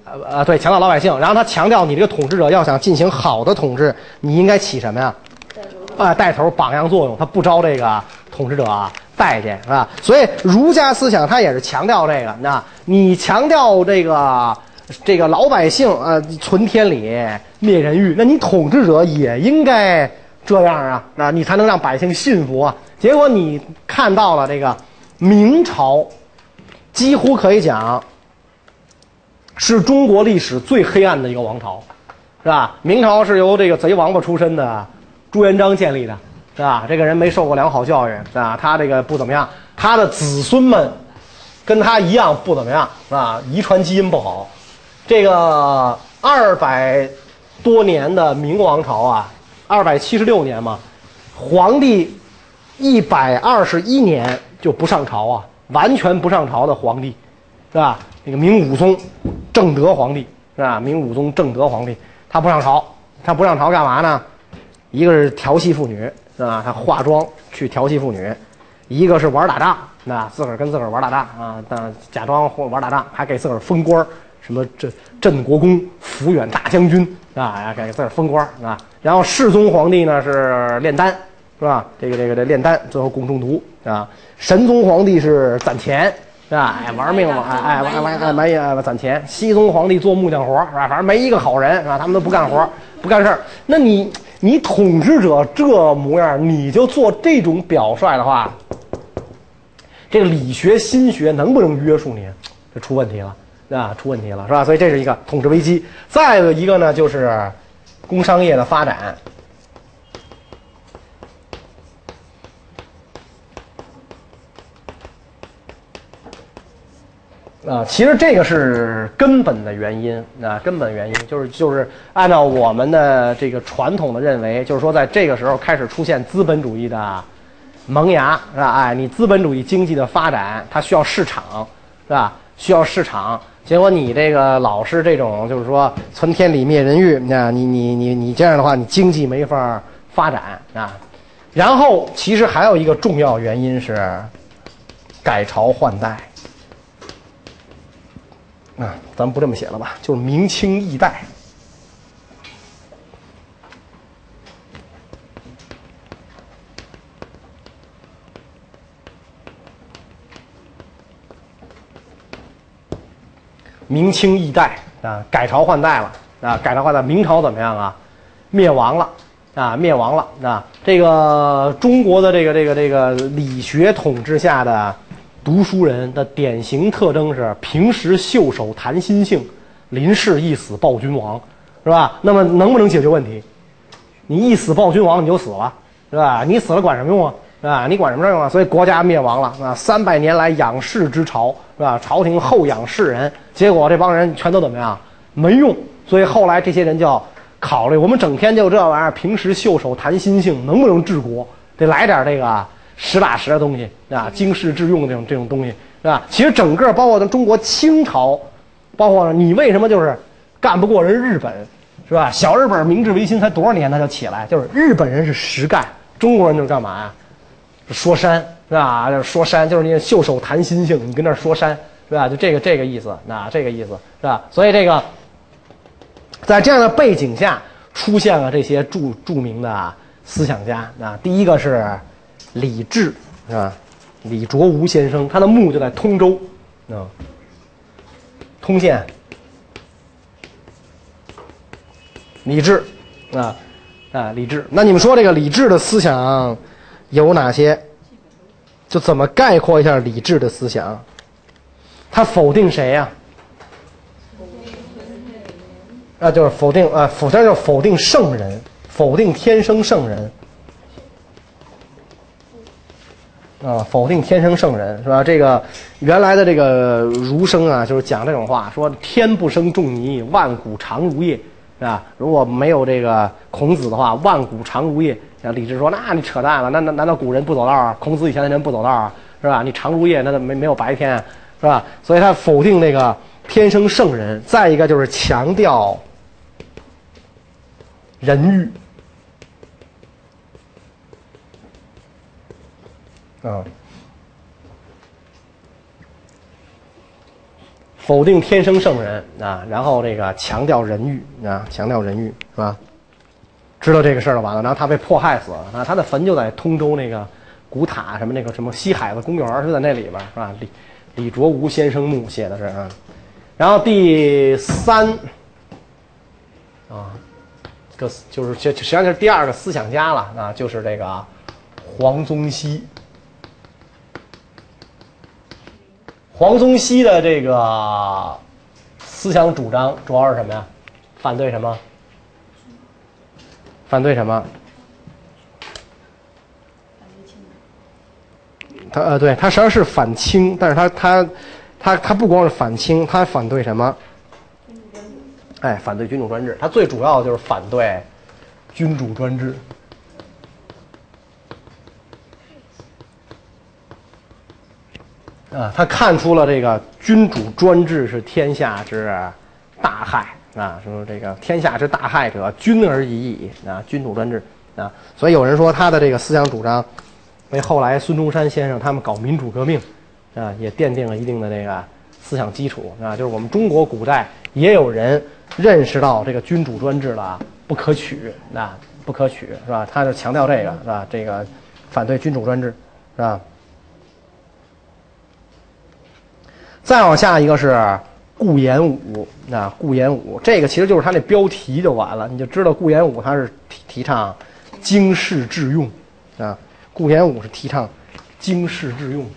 呃呃，对，强调老百姓。然后他强调你这个统治者要想进行好的统治，你应该起什么呀？啊，带头榜样作用，他不招这个统治者啊待见，是吧？所以儒家思想他也是强调这个，那你强调这个这个老百姓呃存天理灭人欲，那你统治者也应该这样啊，那你才能让百姓信服啊。结果你看到了这个明朝，几乎可以讲是中国历史最黑暗的一个王朝，是吧？明朝是由这个贼王八出身的朱元璋建立的，是吧？这个人没受过良好教育，是吧？他这个不怎么样，他的子孙们跟他一样不怎么样，是吧？遗传基因不好。这个二百多年的明王朝啊，二百七十六年嘛，皇帝一百二十一年就不上朝啊，完全不上朝的皇帝，是吧？那个明武宗正德皇帝，是吧？明武宗正德皇帝，他不上朝，他不上朝干嘛呢？一个是调戏妇女，是吧？他化妆去调戏妇女；一个是玩打仗，那自个儿跟自个儿玩打仗啊，但假装玩打仗，还给自个儿封官，什么镇镇国公、抚远大将军啊，给自个儿封官啊。然后世宗皇帝呢是炼丹，是吧？这个这个这炼丹，最后供中毒啊。神宗皇帝是攒钱，是吧？哎，玩命嘛，哎哎玩玩哎玩哎攒钱。熹宗皇帝做木匠活，是吧？反正没一个好人，是吧？他们都不干活，不干事儿。那你你统治者这模样，你就做这种表率的话，这个理学心学能不能约束你？这出问题了，啊，出问题了，是吧？所以这是一个统治危机。再有一个呢，就是工商业的发展。啊，其实这个是根本的原因啊，根本原因就是就是按照我们的这个传统的认为，就是说在这个时候开始出现资本主义的萌芽，是吧？哎，你资本主义经济的发展，它需要市场，是吧？需要市场。结果你这个老是这种就是说存天理灭人欲，那你你你你这样的话，你经济没法发展啊。然后其实还有一个重要原因是改朝换代。啊，咱们不这么写了吧？就是明清易代。明清易代啊，改朝换代了啊，改朝换代。明朝怎么样啊？灭亡了啊，灭亡了啊。这个中国的这个这个这个理学统治下的读书人的典型特征是平时袖手谈心性，临事一死报君王，是吧？那么能不能解决问题？你一死报君王你就死了，是吧？你死了管什么用啊？是吧？你管什么用啊？所以国家灭亡了啊！三百年来养士之朝，是吧？朝廷厚养士人，结果这帮人全都怎么样？没用。所以后来这些人就要考虑，我们整天就这玩意儿，平时袖手谈心性，能不能治国？得来点这个实打实的东西啊，经世致用这种这种东西，是吧？其实整个包括咱中国清朝，包括你为什么就是干不过人日本，是吧？小日本明治维新才多少年他就起来，就是日本人是实干，中国人就是干嘛呀？说山，是吧？就是说山，就是你袖手谈心性，你跟那儿说山，是吧？就这个这个意思，那这个意思是吧？所以这个在这样的背景下，出现了这些著著名的思想家啊。第一个是李治，是吧？李卓吾先生，他的墓就在通州，啊，通县。李治，啊啊，李治。那你们说这个李治的思想有哪些？就怎么概括一下李治的思想？他否定谁呀、啊？啊，就是否定啊，否定就是否定圣人，否定天生圣人。啊，否定天生圣人，是吧？这个原来的这个儒生啊，就是讲这种话，说天不生仲尼，万古长如夜，是吧？如果没有这个孔子的话，万古长如夜。像李治说，那你扯淡了，那那难道古人不走道啊？孔子以前的人不走道啊，是吧？你长如夜，那没没有白天，是吧？所以他否定那个天生圣人。再一个就是强调人欲。啊， 否定天生圣人啊，然后这个强调人欲啊，强调人欲是吧？知道这个事儿了完了，然后他被迫害死了啊，他的坟就在通州那个古塔什么那个什么西海子公园是在那里边是吧？李李卓吾先生墓写的是啊，然后第三啊，个就是这实际上就是第二个思想家了啊，就是这个黄宗羲。黄宗羲的这个思想主张主要是什么呀？反对什么？反对什么？他呃，对他实际上是反清，但是他他他他不光是反清，他反对什么？哎，反对君主专制。他最主要的就是反对君主专制。啊，他看出了这个君主专制是天下之大害啊，说这个天下之大害者，君而已矣啊，君主专制啊，所以有人说他的这个思想主张，为后来孙中山先生他们搞民主革命啊，也奠定了一定的这个思想基础啊，就是我们中国古代也有人认识到这个君主专制了不可取啊，不可取是吧？他就强调这个是吧？这个反对君主专制是吧？再往下一个是顾炎武啊，顾炎武这个其实就是他那标题就完了，你就知道顾炎武他是提提倡经世致用啊，顾炎武是提倡经世致用。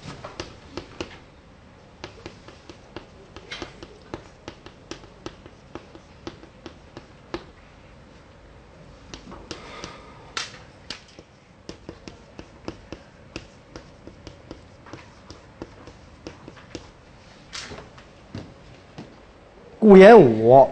顾炎武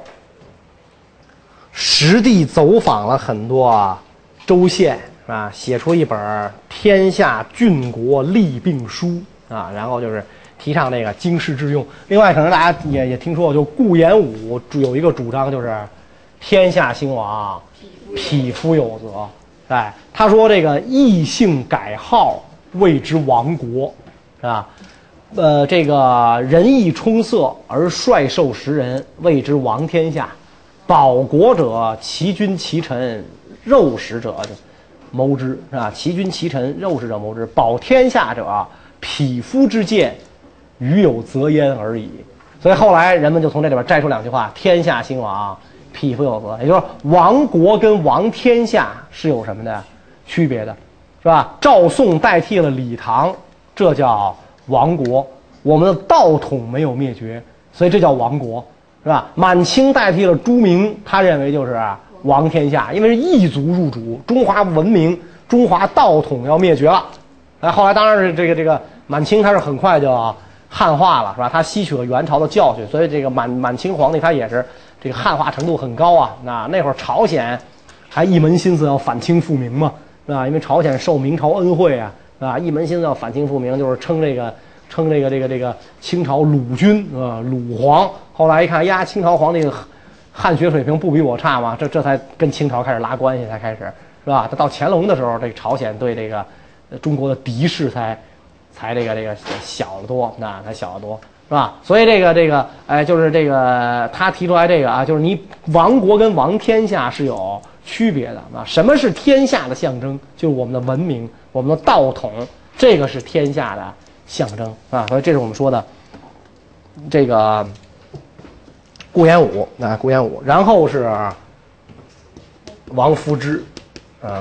实地走访了很多州县啊，写出一本《天下郡国利病书》啊，然后就是提倡这个经世致用。另外，可能大家也也听说过，就顾炎武有一个主张，就是天下兴亡，匹夫有责。哎，他说这个异姓改号谓之亡国，是吧？呃，这个仁义充塞而率兽食人，谓之亡天下。保国者，其君其臣，肉食者谋之，是吧？其君其臣，肉食者谋之。保天下者，匹夫之见，与有责焉而已。所以后来人们就从这里边摘出两句话：天下兴亡，匹夫有责。也就是亡国跟亡天下是有什么的区别的，是吧？赵宋代替了李唐，这叫亡国。我们的道统没有灭绝，所以这叫亡国，是吧？满清代替了朱明，他认为就是亡天下，因为是异族入主，中华文明、中华道统要灭绝了。哎，后来当然是这个这个满清，他是很快就汉化了，是吧？他吸取了元朝的教训，所以这个满满清皇帝他也是这个汉化程度很高啊。那那会儿朝鲜还一门心思要反清复明嘛，是吧？因为朝鲜受明朝恩惠啊，是吧？一门心思要反清复明，就是称这个。称这个这个这个清朝鲁君啊，鲁皇。后来一看呀，清朝皇帝汉学水平不比我差嘛，这这才跟清朝开始拉关系，才开始是吧？他到乾隆的时候，这个朝鲜对这个中国的敌视才才这个这个小得多，那才小得多，是吧？所以这个这个哎，就是这个他提出来这个啊，就是你亡国跟亡天下是有区别的啊。什么是天下的象征？就是我们的文明，我们的道统，这个是天下的象征啊，所以这是我们说的这个顾炎武啊，顾炎武，然后是王夫之啊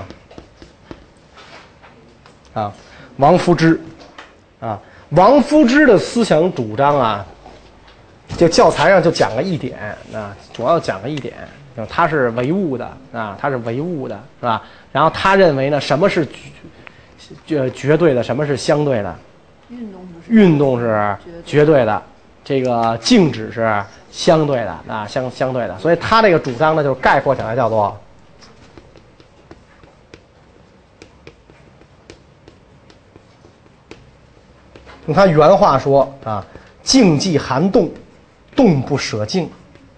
啊，王夫之啊，王夫之的思想主张啊，就教材上就讲了一点啊，主要讲了一点，就是他是唯物的啊，他是唯物的是吧？然后他认为呢，什么是绝绝对的，什么是相对的？运动不是运动是绝对的，这个静止是相对的啊，相相对的。所以他这个主张呢，就是概括起来叫做用他原话说啊，静即含动，动不舍静。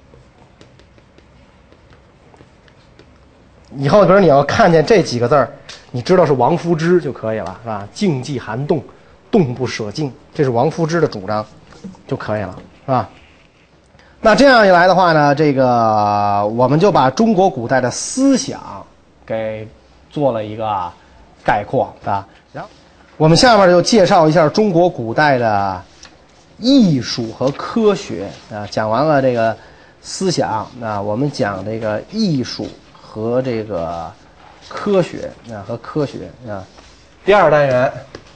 以后比如你要看见这几个字儿，你知道是王夫之就可以了，是吧？静即含动，动不舍静，这是王夫之的主张就可以了吧？那这样一来的话呢，这个我们就把中国古代的思想给做了一个概括啊。然后我们下面就介绍一下中国古代的艺术和科学啊。讲完了这个思想，那我们讲这个艺术和这个科学啊，和科学啊。第二单元。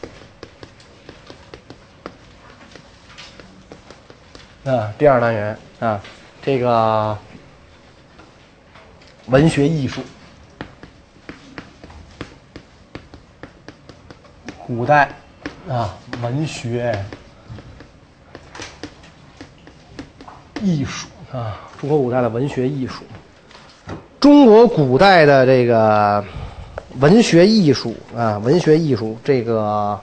啊，第二单元啊，这个文学艺术，古代啊，文学艺术啊，中国古代的文学艺术，中国古代的这个文学艺术啊，文学艺术这个。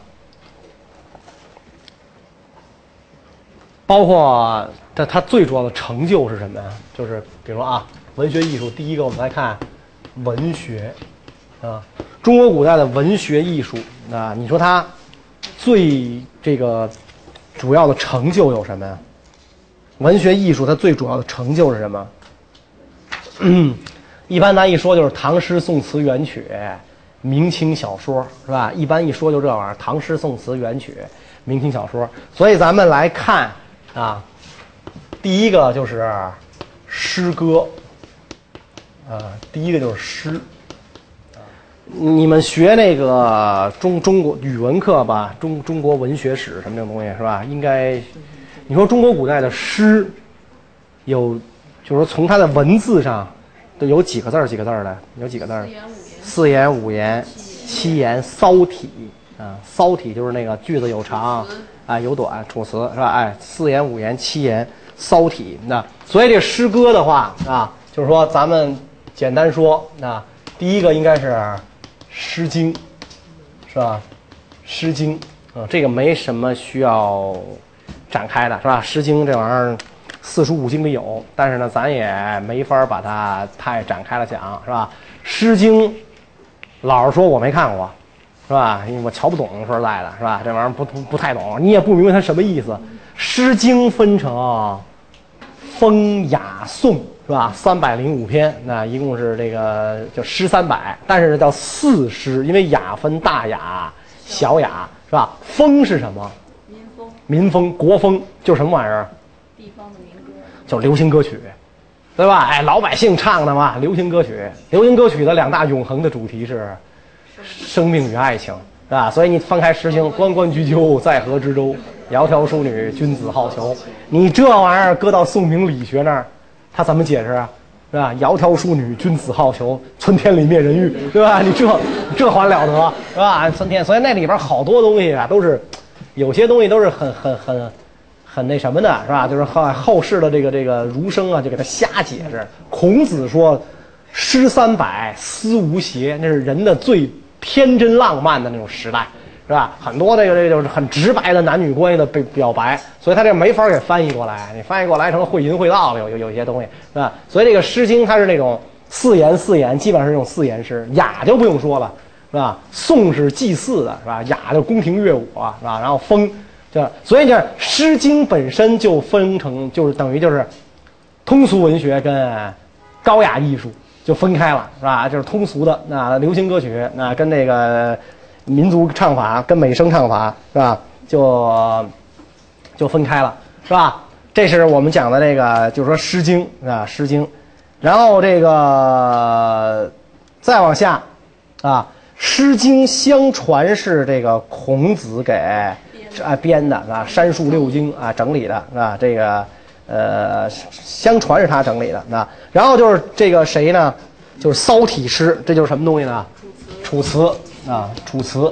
包括它它最主要的成就是什么呀？就是比如说啊，文学艺术，第一个我们来看文学啊，中国古代的文学艺术啊，你说它最这个主要的成就有什么呀？文学艺术它最主要的成就是什么？嗯，一般咱一说就是唐诗、宋词、元曲、明清小说，是吧？一般一说就这玩意儿，唐诗、宋词、元曲、明清小说。所以咱们来看。啊，第一个就是诗歌，啊，第一个就是诗。你们学那个中中国语文课吧，中中国文学史什么这种东西是吧？应该，你说中国古代的诗有，就是说从它的文字上，都有几个字儿几个字儿的？有几个字儿？四言五言七言骚体啊，骚体就是那个句子有长。啊，有短，楚辞是吧？哎，四言、五言、七言，骚体。那所以这诗歌的话啊，就是说咱们简单说，那第一个应该是《诗经》，是吧？《诗经》啊，这个没什么需要展开的，是吧？《诗经》这玩意儿四书五经里有，但是呢，咱也没法把它太展开了讲，是吧？《诗经》，老实说我没看过。是吧？因为我瞧不懂，说实在的，是吧？这玩意儿不不不太懂，你也不明白它什么意思。《诗经》分成风、雅、颂，是吧？三百零五篇，那一共是这个叫诗三百，但是叫四诗，因为雅分大雅、小雅，是吧？风是什么？民风。民风、国风，就是什么玩意儿？地方的民歌。就是流行歌曲，对吧？哎，老百姓唱的嘛，流行歌曲。流行歌曲的两大永恒的主题是。生命与爱情，是吧？所以你翻开《诗经》，关关雎鸠，在河之洲，窈窕淑女，君子好逑。你这玩意儿搁到宋明理学那儿，他怎么解释啊？是吧？窈窕淑女，君子好逑，存天理灭人欲，对吧？你这这还了得，是吧？存天，所以那里边好多东西啊，都是有些东西都是很很很很那什么的，是吧？就是后后世的这个这个儒生啊，就给他瞎解释。孔子说：“诗三百，思无邪。”那是人的最天真浪漫的那种时代，是吧？很多这个这个就是很直白的男女关系的被表白，所以他这没法给翻译过来。你翻译过来成会淫会道了，有有有些东西，是吧？所以这个《诗经》它是那种四言四言，基本上是这种四言诗。雅就不用说了，是吧？颂是祭祀的，是吧？雅就宫廷乐舞啊，是吧？然后风，就所以这《诗经》本身就分成，就是等于就是通俗文学跟高雅艺术。就分开了，是吧？就是通俗的那流行歌曲，那跟那个民族唱法、跟美声唱法，是吧？就就分开了，是吧？这是我们讲的这个，就是说《诗经》啊，《诗经》。然后这个再往下啊，《诗经》相传是这个孔子给啊编的啊，删述六经啊整理的啊，这个。呃，相传是他整理的啊，然后就是这个谁呢？就是骚体诗，这就是什么东西呢？楚辞啊，楚辞。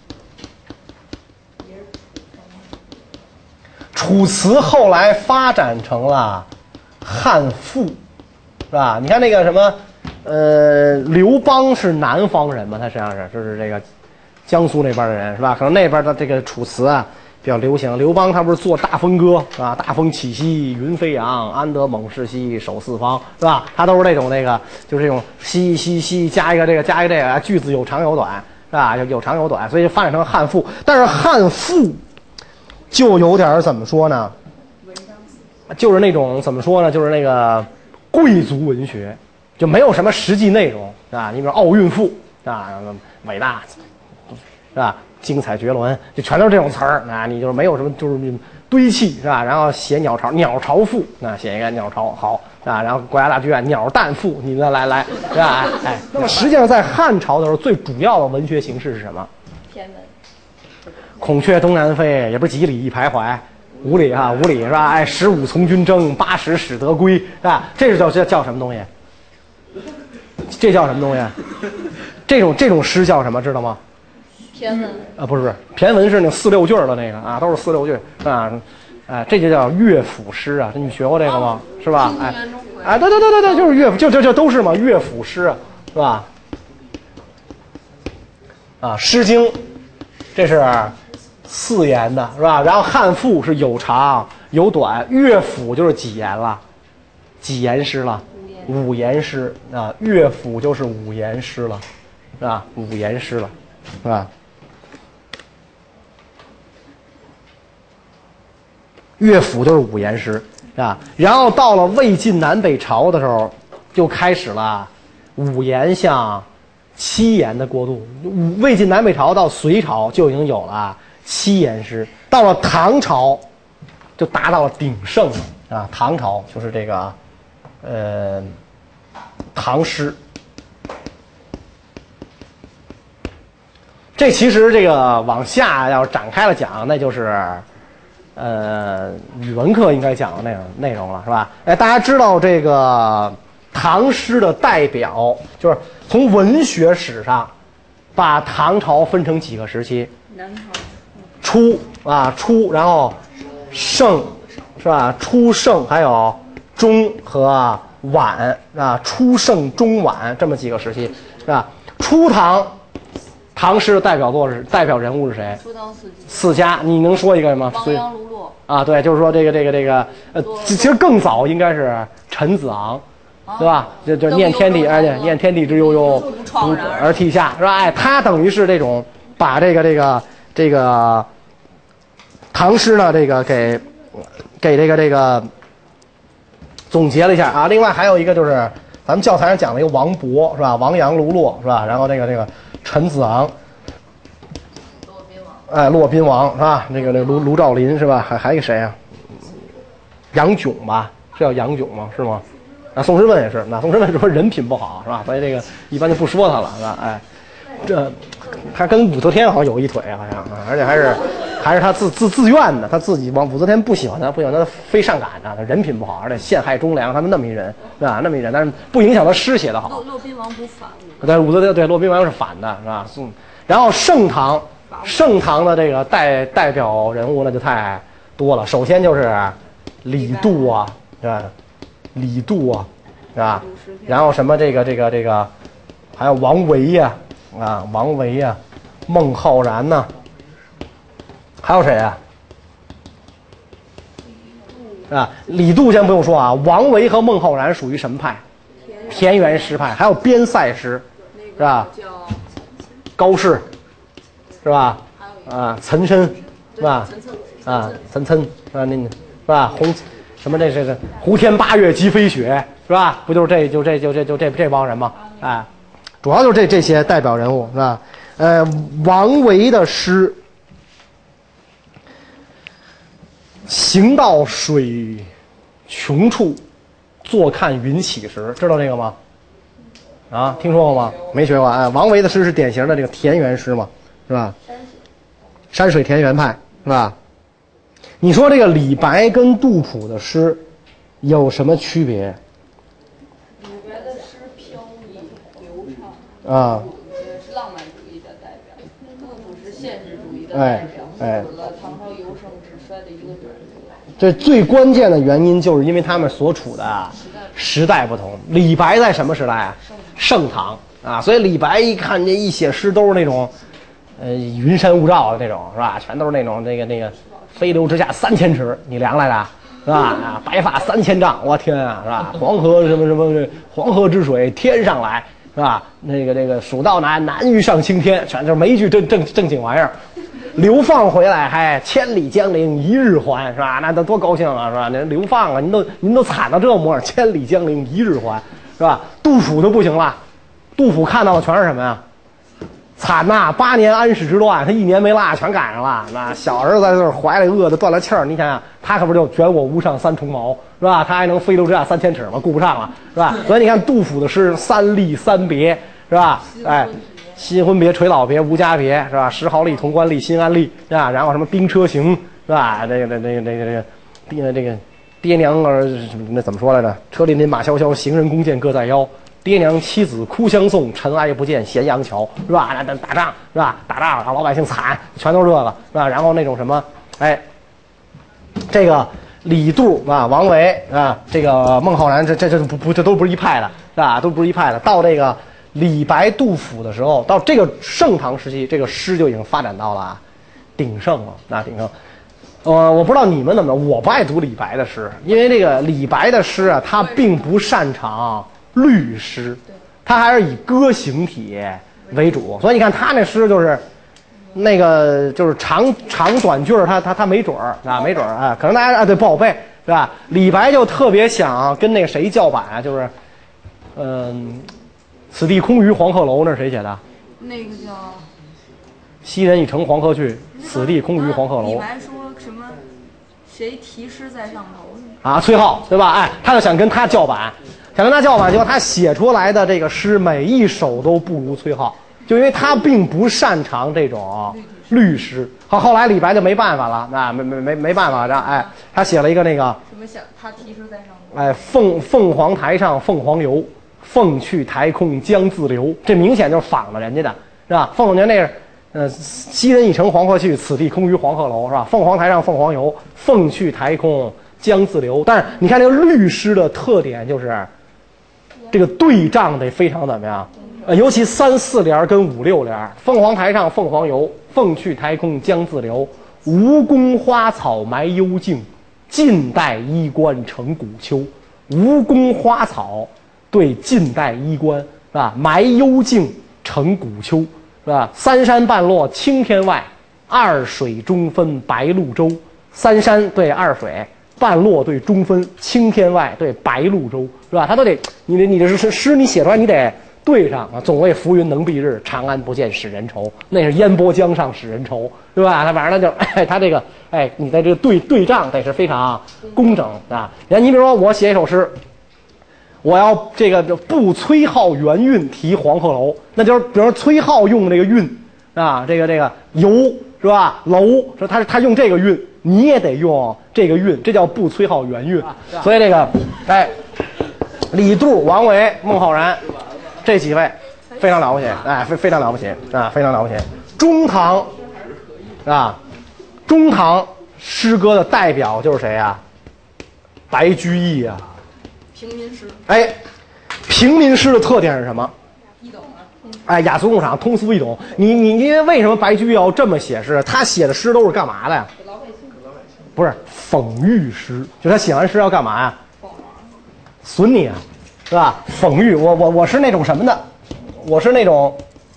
楚辞后来发展成了汉赋，是吧？你看那个什么，呃，刘邦是南方人嘛，他实际上是就是这个江苏那边的人，是吧？可能那边的这个楚辞啊。比较流行。刘邦他不是做大风歌啊，大风起兮云飞扬，安得猛士兮守四方，是吧？他都是那种那个，就是这种兮兮兮加一个这个加一个这个，句子有长有短，是吧？有有长有短，所以就发展成汉赋。但是汉赋就有点怎么说呢？ 就是那种怎么说呢，就是那个贵族文学，就没有什么实际内容啊。你比如奥运赋啊，伟大是吧？精彩绝伦，就全都是这种词儿啊。你就是没有什么就是堆砌是吧？然后写鸟巢鸟巢赋啊，写一个鸟巢好啊。然后国家大剧院鸟蛋赋，你们来来是吧？哎，那么实际上在汉朝的时候，最主要的文学形式是什么？ 骈文。 孔雀东南飞，也不是几里一徘徊。五里哈、啊，五里是吧？哎，十五从军征，八十使得归，是吧？这是叫这叫什么东西？这叫什么东西？这种这种诗叫什么？知道吗？ 骈文啊，不是不是，骈文是那四六句的那个啊，都是四六句啊，哎，这就叫乐府诗啊，你学过这个吗？是吧？哎，哎，对对对对对，就是乐府，就就就都是嘛，乐府诗啊，是吧？啊，《诗经》，这是四言的，是吧？然后汉赋是有长有短，乐府就是几言了？几言诗了？五言诗啊，乐府就是五言诗了，是吧？五言诗了，是吧？乐府就是五言诗啊。然后到了魏晋南北朝的时候，就开始了五言向七言的过渡。魏晋南北朝到隋朝就已经有了七言诗，到了唐朝就达到了鼎盛了啊！唐朝就是这个，呃，唐诗。这其实这个往下要展开了讲，那就是呃语文课应该讲的内容内容了，是吧？哎，大家知道这个唐诗的代表，就是从文学史上把唐朝分成几个时期？ 南朝。 初啊，初，然后盛，是吧？初盛，还有中和晚啊，初盛中晚这么几个时期，是吧？初唐，唐诗的代表作是代表人物是谁？ 初唐四季。 四家，你能说一个吗？ 王阳卢骆。 啊，对，就是说这个这个这个，呃，其实更早应该是陈子昂。对吧？就就念天地，哎，念天地之悠悠，而涕下，是吧？哎，他等于是这种把这个这个这个唐诗呢，这个给给这个这个总结了一下啊。另外还有一个就是咱们教材上讲了一个王勃，是吧？王阳卢骆，是吧？然后这个这个陈子昂，哎，骆宾王，是吧？那个那个卢卢照邻，是吧？还还有一个谁啊？杨炯吧？是叫杨炯吗？是吗？啊，宋时问也是，那宋时问说人品不好，是吧？所以这个一般就不说他了，是吧？哎，这他跟武则天好像有一腿，好像啊，而且还是还是他自自自愿的，他自己往武则天不喜欢他，不喜欢他非上赶的，他人品不好，而且陷害忠良，他们那么一人，是吧？那么一人，但是不影响他诗写得好。 骆骆宾王不反武， 但是武则天对骆宾王是反的，是吧？嗯，然后盛唐，盛唐的这个代代表人物那就太多了，首先就是李杜啊，是吧？李杜啊，是吧？然后什么这个这个这个，还有王维呀，啊，王维呀，孟浩然呐、啊，还有谁啊？啊，李杜先不用说啊，王维和孟浩然属于什么派？田园诗派，还有边塞诗，是吧？高适，是吧？啊，岑参，是吧？啊，岑参，啊，那，是吧？红。什么这这这胡天八月即飞雪，是吧？不就是这就这就这就这这帮人吗？哎，主要就是这这些代表人物，是吧？呃，王维的诗，行到水穷处，坐看云起时，知道这个吗？啊，听说过吗？没学过。哎，王维的诗是典型的这个田园诗嘛，是吧？山水田园派，是吧？你说这个李白跟杜甫的诗有什么区别？ 李白的诗飘逸流畅啊， 是浪漫主义的代表；杜甫是现实主义的代表。 哎， 死了唐朝由盛只衰的一个人。 这最关键的原因就是因为他们所处的时代不同。李白在什么时代啊？盛唐啊，所以李白一看这一写诗都是那种，呃，云山雾罩的那种，是吧？全都是那种那个那个。飞流直下三千尺，你量来着，是吧？啊，白发三千丈，我天啊，是吧？黄河什么什么，黄河之水天上来，是吧？那个那个蜀道难，难于上青天，全就是没一句正正正经玩意儿， 流放回来还千里江陵一日还，是吧？那都多高兴啊，是吧？那流放啊，您都您都惨到这模样，千里江陵一日还，是吧？杜甫就不行了，杜甫看到的全是什么呀？惨呐！八年安史之乱，他一年没落，全赶上了。那小儿子在这怀里饿得断了气儿，你想想，他可不就卷我无上三重毛，是吧？他还能飞流直下三千尺吗？顾不上了，是吧？所以你看杜甫的诗，三吏三别，是吧？哎，新婚别、垂老别、无家别，是吧？石壕吏、潼关吏、新安吏，是吧？然后什么兵车行，是吧？这个、这、这个、这个、这个，爹这个爹娘儿那怎么说来着？车辚辚，马萧萧，行人弓箭各在腰。爹娘妻子哭相送，尘埃不见咸阳桥，是吧？那打仗是吧？打仗让老百姓惨，全都是这个，是吧？然后那种什么，哎，这个李杜啊，王维啊，这个孟浩然，这这这不不这都不是一派的，是吧？都不是一派的。到这个李白、杜甫的时候，到这个盛唐时期，这个诗就已经发展到了鼎盛了，那鼎盛。呃，我不知道你们怎么着，我不爱读李白的诗，因为这个李白的诗啊，他并不擅长律诗，他还是以歌行体为主，所以你看他那诗就是那个就是长长短句儿，他他他没准儿啊，没准儿啊，可能大家啊对不好背是吧？李白就特别想跟那个谁叫板啊，就是嗯，此地空余黄鹤楼，那是谁写的？ 那个叫昔人已乘黄鹤去，此地空余黄鹤楼。 李白说什么？谁题诗在上头呢？ 啊，崔颢对吧？哎，他就想跟他叫板。想跟他叫板，结果他写出来的这个诗每一首都不如崔颢，就因为他并不擅长这种律诗。好，后来李白就没办法了，那没没没没办法，这样哎，他写了一个那个什么想他题诗在上头？ 哎，凤凤凰台上凤凰游，凤去台空江自流，这明显就是仿了人家的，是吧？凤年那个呃，昔人已乘黄鹤去，此地空余黄鹤楼，是吧？凤凰台上凤凰游，凤去台空江自流。但是你看这个律诗的特点就是。这个对仗得非常怎么样？呃，尤其三四联跟五六联，凤凰台上凤凰游，凤去台空江自流，吴宫花草埋幽径，晋代衣冠成古丘。吴宫花草对晋代衣冠是吧？埋幽径成古丘是吧？三山半落青天外，二水中分白鹭洲。三山对二水。半落对中分，青天外对白鹭洲，是吧？他都得，你的你的诗诗你写出来，你得对上啊。总谓浮云能蔽日，长安不见使人愁。那是烟波江上使人愁，对吧？他反正他就，哎，他这个，哎，你在这个对对仗得是非常工整啊。你看，你比如说我写一首诗，我要这个步崔颢原韵题黄鹤楼，那就是比如说崔颢用这个韵啊，这个这个游是吧？楼说他他用这个韵。你也得用这个韵，这叫步崔颢原韵。所以这个，哎，李杜、王维、孟浩然这几位非常了不起，哎，非非常了不起啊，非常了不起。中唐啊，中唐诗歌的代表就是谁啊？白居易啊。 平民诗。 哎，平民诗的特点是什么？ 易懂啊。 哎，雅俗共赏，通俗易懂。你你因为为什么白居易要这么写诗？他写的诗都是干嘛的呀？不是讽喻诗，就他写完诗要干嘛呀？损你啊，是吧？讽喻我我我是那种什么的？我是那种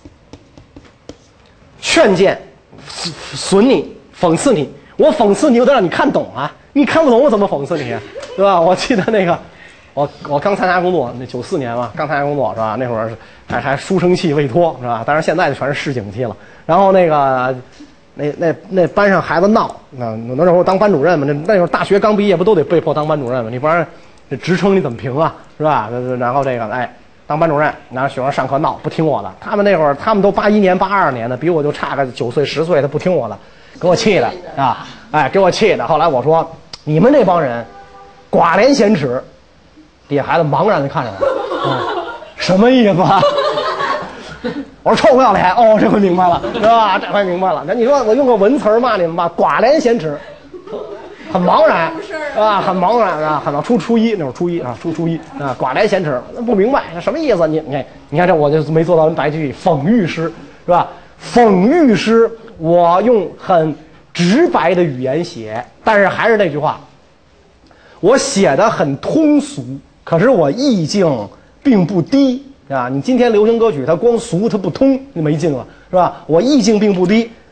劝谏、损你、讽刺你。我讽刺你，我得让你看懂啊！你看不懂我怎么讽刺你啊？对吧？我记得那个，我我刚参加工作，那九四年嘛，刚参加工作是吧？那会儿还还书生气未脱是吧？当然现在就全是市井气了。然后那个。那那那班上孩子闹，那那时候当班主任嘛，那那时候大学刚毕业不都得被迫当班主任嘛？你不然这职称你怎么评啊？是吧？然后这个哎，当班主任，然后学生上课闹不听我的，他们那会儿他们都八一年八二年的，比我就差个九岁十岁，他不听我的，给我气的啊！哎，给我气的。后来我说你们这帮人寡廉鲜耻，底下孩子茫然的看着我，啊，什么意思啊？我说臭不要脸哦，这回明白了是吧？这回明白了。那你说我用个文词骂你们吧，寡廉鲜耻，很茫然啊，很茫然啊，很初初一那会儿初一啊，初初一啊，寡廉鲜耻，不明白什么意思？你你看你看这我就没做到人白居易讽喻诗是吧？讽喻诗我用很直白的语言写，但是还是那句话，我写的很通俗，可是我意境并不低。啊，你今天流行歌曲它光俗它不通，就没劲了，是吧？我意境并不低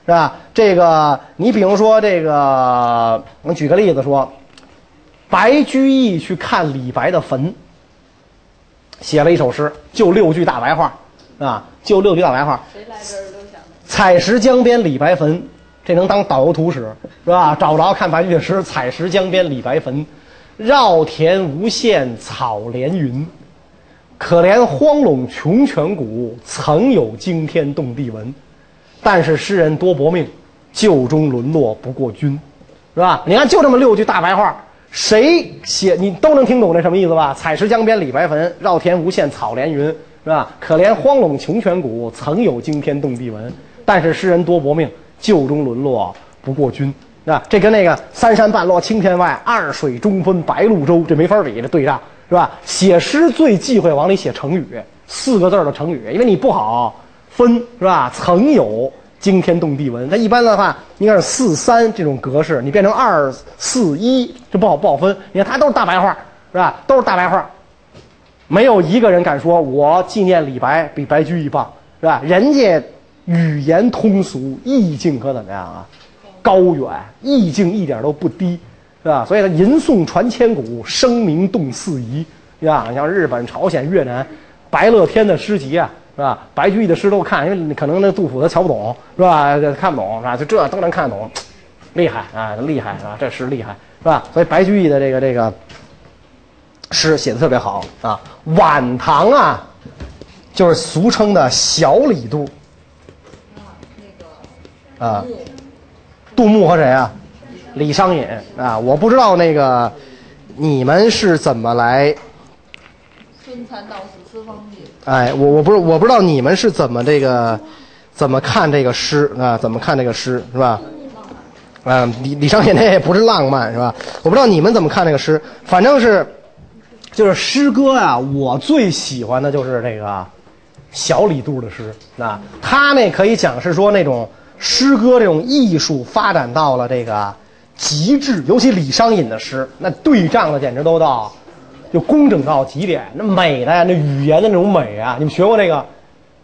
是吧？这个你比如说这个，我举个例子说，白居易去看李白的坟，写了一首诗，就六句大白话，啊，就六句大白话。 谁来这儿都想。 采石江边李白坟，这能当导游图使是吧？找不着看白居易的诗，采石江边李白坟，绕田无限草连云。可怜荒陇穷泉谷，曾有惊天动地闻。但是诗人多薄命，旧中沦落不过君，是吧？你看，就这么六句大白话，谁写你都能听懂这什么意思吧？采石江边李白坟，绕田无限草连云，是吧？可怜荒陇穷泉谷，曾有惊天动地闻。但是诗人多薄命，旧中沦落不过君。啊，这跟那个三山半落青天外，二水中分白鹭洲，这没法比，这对仗。是吧？写诗最忌讳往里写成语，四个字的成语，因为你不好分，是吧？曾有惊天动地闻，它一般的话应该是四三这种格式，你变成二四一就不好不好分。你看它都是大白话，是吧？都是大白话，没有一个人敢说我纪念李白比白居易棒，是吧？人家语言通俗，意境可怎么样啊？高远，意境一点都不低。是吧？所以它吟诵传千古，声名动四夷，是吧？像日本、朝鲜、越南，白乐天的诗集啊，是吧？白居易的诗都看，因为可能那杜甫他瞧不懂，是吧？看不懂，是吧？就这都能看懂，厉害啊，厉害啊，这诗厉害，是吧？所以白居易的这个这个诗写的特别好啊。晚唐啊，就是俗称的小李杜啊，杜牧和谁啊？李商隐啊，我不知道那个你们是怎么来。 春蚕到死丝方尽。 哎，我我不是我不知道你们是怎么这个怎么看这个诗啊？怎么看这个诗是吧？啊，李李商隐那也不是浪漫是吧？我不知道你们怎么看这个诗，反正是就是诗歌啊，我最喜欢的就是这个小李杜的诗啊，他那可以讲是说那种诗歌这种艺术发展到了这个。极致，尤其李商隐的诗，那对仗的简直都到，就工整到极点。那美的呀，那语言的那种美啊，你们学过那个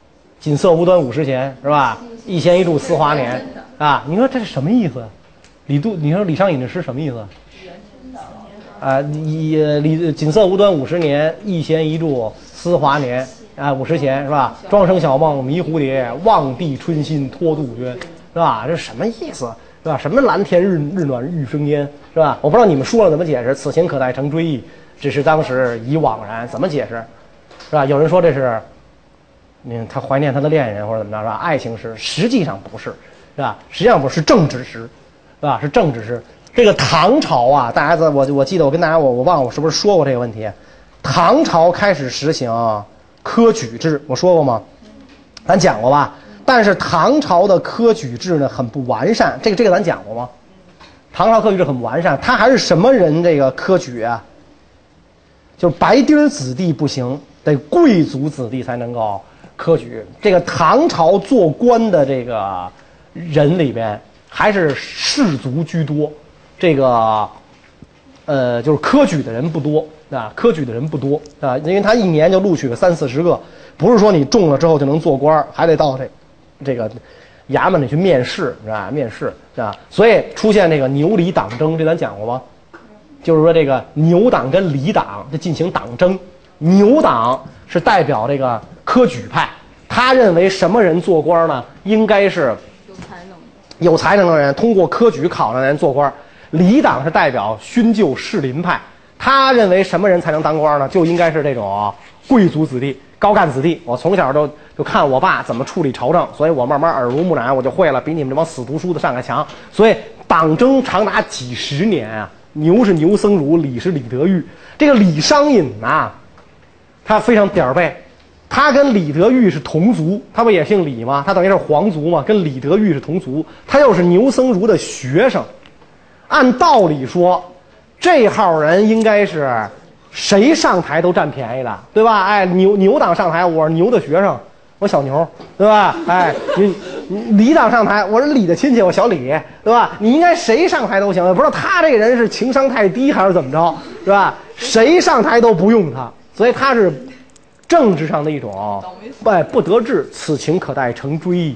“锦瑟无端五十弦”是吧？“一弦一柱思华年”啊，你说这是什么意思？李杜，你说李商隐的诗什么意思？啊，一李锦瑟无端五十年，一弦一柱思华年啊，五十弦是吧？庄生晓梦迷蝴蝶，望帝春心托杜鹃，是吧？这是什么意思？是吧？什么蓝天日日暖玉生烟，是吧？我不知道你们说了怎么解释。此情可待成追忆，只是当时已惘然。怎么解释？是吧？有人说这是，嗯，他怀念他的恋人或者怎么着，是吧？爱情诗，实际上不是，是吧？实际上不是政治诗，是吧？是政治诗。这个唐朝啊，大家在我我记得我跟大家我我忘了我是不是说过这个问题？唐朝开始实行科举制，我说过吗？咱讲过吧？但是唐朝的科举制呢很不完善，这个这个咱讲过吗？唐朝科举制很不完善，他还是什么人这个科举啊？就是白丁子弟不行，得贵族子弟才能够科举。这个唐朝做官的这个人里边，还是士族居多，这个呃就是科举的人不多啊，科举的人不多啊，因为他一年就录取个三四十个，不是说你中了之后就能做官，还得到这。这个衙门里去面试是吧？面试是吧？所以出现这个牛李党争，这咱讲过吗？就是说这个牛党跟李党就进行党争。牛党是代表这个科举派，他认为什么人做官呢？应该是有才能的， 有才能的人，通过科举考上的人做官。李党是代表勋旧士林派，他认为什么人才能当官呢？就应该是这种贵族子弟。高干子弟，我从小就就看我爸怎么处理朝政，所以我慢慢耳濡目染，我就会了，比你们这帮死读书的上个强。所以党争长达几十年啊，牛是牛僧孺，李是李德裕。这个李商隐啊，他非常点儿背，他跟李德裕是同族，他不也姓李吗？他等于是皇族嘛，跟李德裕是同族，他又是牛僧孺的学生。按道理说，这号人应该是。谁上台都占便宜的，对吧？哎，牛牛党上台，我是牛的学生，我小牛，对吧？哎，你你李党上台，我是李的亲戚，我小李，对吧？你应该谁上台都行，不知道他这个人是情商太低还是怎么着，是吧？谁上台都不用他，所以他是政治上的一种，哎，不得志，此情可待成追忆。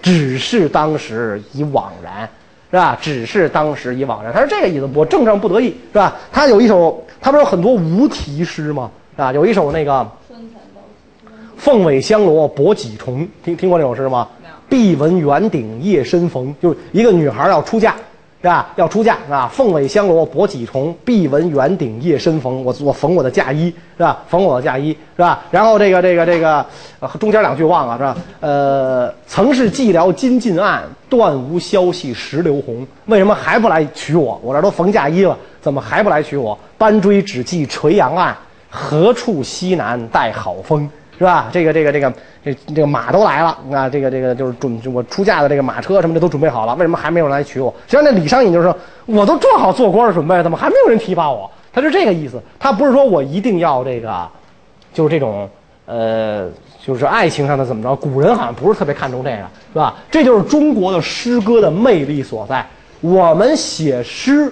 只是当时已惘然，是吧？只是当时已惘然，他是这个意思。我正上不得意，是吧？他有一首，他不是有很多无题诗吗？啊，有一首那个“凤尾香罗搏几重”，听听过这首诗吗？必闻圆顶夜深逢，就是一个女孩要出嫁。是吧？要出嫁啊！凤尾香罗搏几重，必闻圆顶夜深逢。我我缝我的嫁衣，是吧？缝我的嫁衣，是吧？然后这个这个这个，呃，中间两句忘了，是吧？呃，曾是寂寥今尽暗，断无消息时流红。为什么还不来娶我？我这都缝嫁衣了，怎么还不来娶我？班追只记垂杨岸，何处西南带好风？是吧？这个这个这个这这个马都来了啊！这个这个就是准我出嫁的这个马车什么的都准备好了，为什么还没有人来娶我？实际上那李商隐就是说，我都做好做官的准备，怎么还没有人提拔我？他是这个意思，他不是说我一定要这个，就是这种呃，就是爱情上的怎么着？古人好像不是特别看重这个，是吧？这就是中国的诗歌的魅力所在。我们写诗，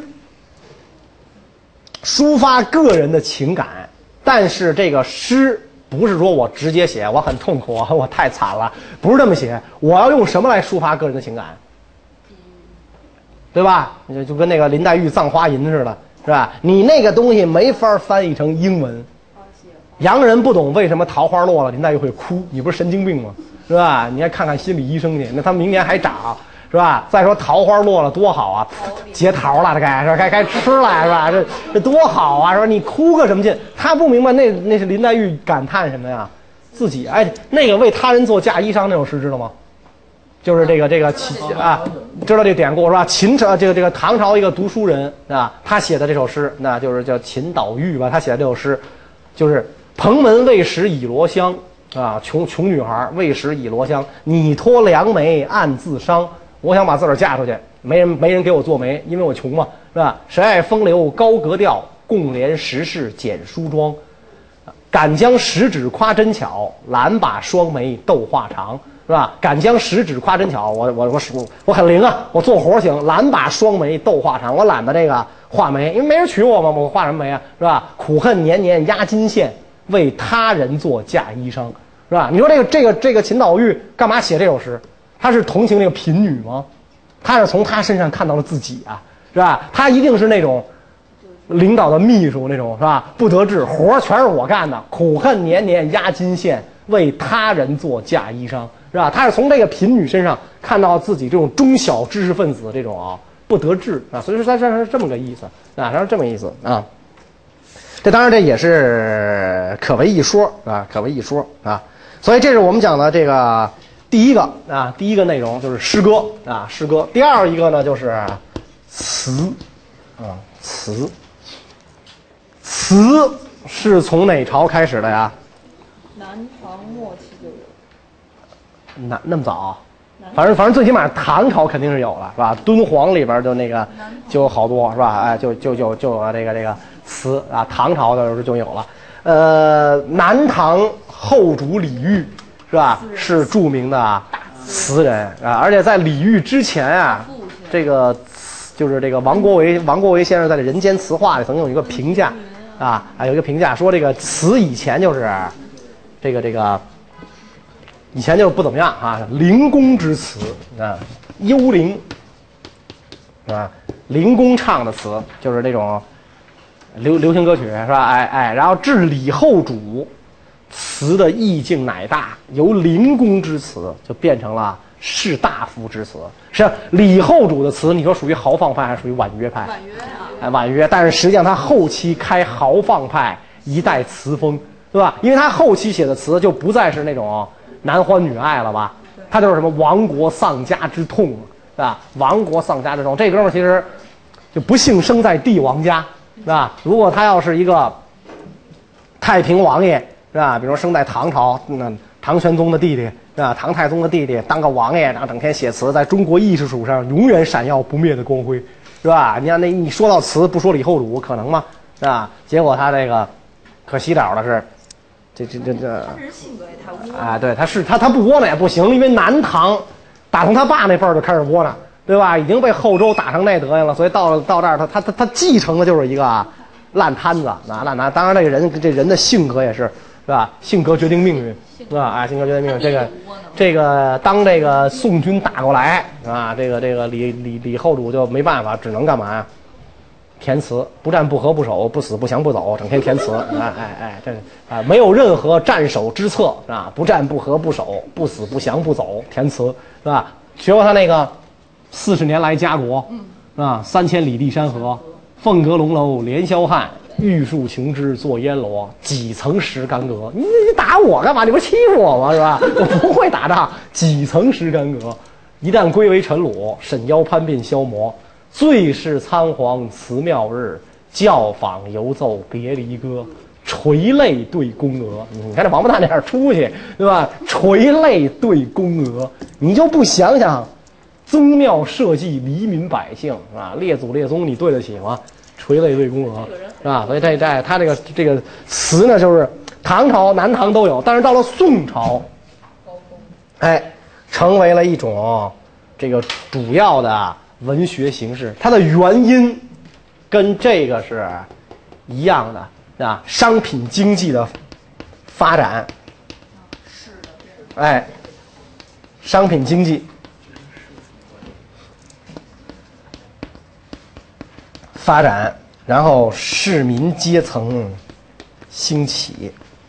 抒发个人的情感，但是这个诗。不是说我直接写，我很痛苦，我太惨了，不是这么写。我要用什么来抒发个人的情感，对吧？就跟那个林黛玉《葬花吟》似的，是吧？你那个东西没法翻译成英文，洋人不懂为什么桃花落了林黛玉会哭，你不是神经病吗？是吧？你还看看心理医生去，那他明年还长。是吧？再说桃花落了多好啊，结桃了，这该是该该吃了，是吧？这这多好啊！说你哭个什么劲？他不明白那那是林黛玉感叹什么呀？自己哎，那个为他人做嫁衣裳那首诗知道吗？就是这个这个秦啊，知道这个典故是吧？秦朝这个这个唐朝一个读书人啊，他写的这首诗，那就是叫秦岛玉吧？他写的这首诗，就是蓬门未识已罗香啊，穷穷女孩未识已罗香，你托良媒暗自伤。我想把自个儿嫁出去，没人没人给我做媒，因为我穷嘛，是吧？谁爱风流高格调，共怜时事简梳妆。敢将十指夸针巧，懒把双眉斗话长，是吧？敢将十指夸针巧，我我我我我很灵啊，我做活行。懒把双眉斗话长，我懒得这个画眉，因为没人娶我嘛，我画什么眉啊，是吧？苦恨年年压金线，为他人做嫁衣裳，是吧？你说这个这个这个秦岛玉干嘛写这首诗？他是同情那个贫女吗？他是从他身上看到了自己啊，是吧？他一定是那种领导的秘书那种，是吧？不得志，活全是我干的，苦恨年年压金线，为他人做嫁衣裳，是吧？他是从这个贫女身上看到自己这种中小知识分子这种啊不得志啊，所以说他这是这么个意思啊，他是这么意思啊。这当然这也是可为一说啊，可为一说啊。所以这是我们讲的这个。第一个啊，第一个内容就是诗歌啊，诗歌。第二一个呢就是词啊，词。词是从哪朝开始的呀？ 南唐末期就有。 那那么早？反正反正最起码唐朝肯定是有了，是吧？敦煌里边就那个就有好多，是吧？哎，就就就就有这个这个词啊，唐朝的时候就有了。呃，南唐后主李煜。是吧？是著名的词人啊，而且在李煜之前啊，这个就是这个王国维，王国维先生在《人间词话》里曾经有一个评价啊啊，有一个评价说这个词以前就是这个这个以前就是不怎么样啊，灵宫之词啊，幽灵啊，灵宫唱的词就是那种流流行歌曲是吧？哎哎，然后至李后主。词的意境乃大，由灵宫之词就变成了士大夫之词。是李后主的词，你说属于豪放派还是属于婉约派？ 婉约啊， 哎，婉约。但是实际上他后期开豪放派，一代词风，对吧？因为他后期写的词就不再是那种男欢女爱了吧？他就是什么亡国丧家之痛，对吧？亡国丧家之痛，这哥们儿其实就不幸生在帝王家，对吧？如果他要是一个太平王爷。是吧？比如说生在唐朝，那唐玄宗的弟弟，是吧？唐太宗的弟弟当个王爷，然后整天写词，在中国艺术史上永远闪耀不灭的光辉，是吧？你看那一说到词，不说李后主可能吗？是吧？结果他这个可惜了的是，这这这这， 他这人性格也太窝啊，对，他是他他不窝囊也不行，因为南唐打从他爸那辈儿就开始窝囊，对吧？已经被后周打成那德行了，所以到了到这儿，他他他他继承的就是一个烂摊子啊，烂摊。当然，这个人这人的性格也是。 是吧？性格决定命运，是吧？啊，性格决定命运。这个这个，当这个宋军打过来啊，这个这个李李李后主就没办法，只能干嘛呀？填词，不战不和不守，不死不降不走，整天填词。哎哎哎，这啊没有任何战守之策啊，不战不和不守，不死不降不走，填词是吧？学过他那个四十年来家国，啊，三千里地山河，凤阁龙楼连霄汉，玉树琼枝作烟罗，几层石干戈。你你打我干嘛？你不欺负我吗？是吧？我不会打仗，几层石干戈，一旦归为臣虏，沈腰攀鬓消磨。最是仓皇辞庙日，教坊犹奏别离歌。垂泪对宫娥，你看这王八蛋那样出去，对吧？垂泪对宫娥，你就不想想，宗庙社稷黎民百姓啊，列祖列宗，你对得起吗？垂泪对宫娥，是吧？所以这这他这个这个词呢，就是唐朝、南唐都有，但是到了宋朝，哎，成为了一种这个主要的文学形式。它的原因跟这个是一样的啊，商品经济的发展，哎，商品经济发展，然后市民阶层兴起。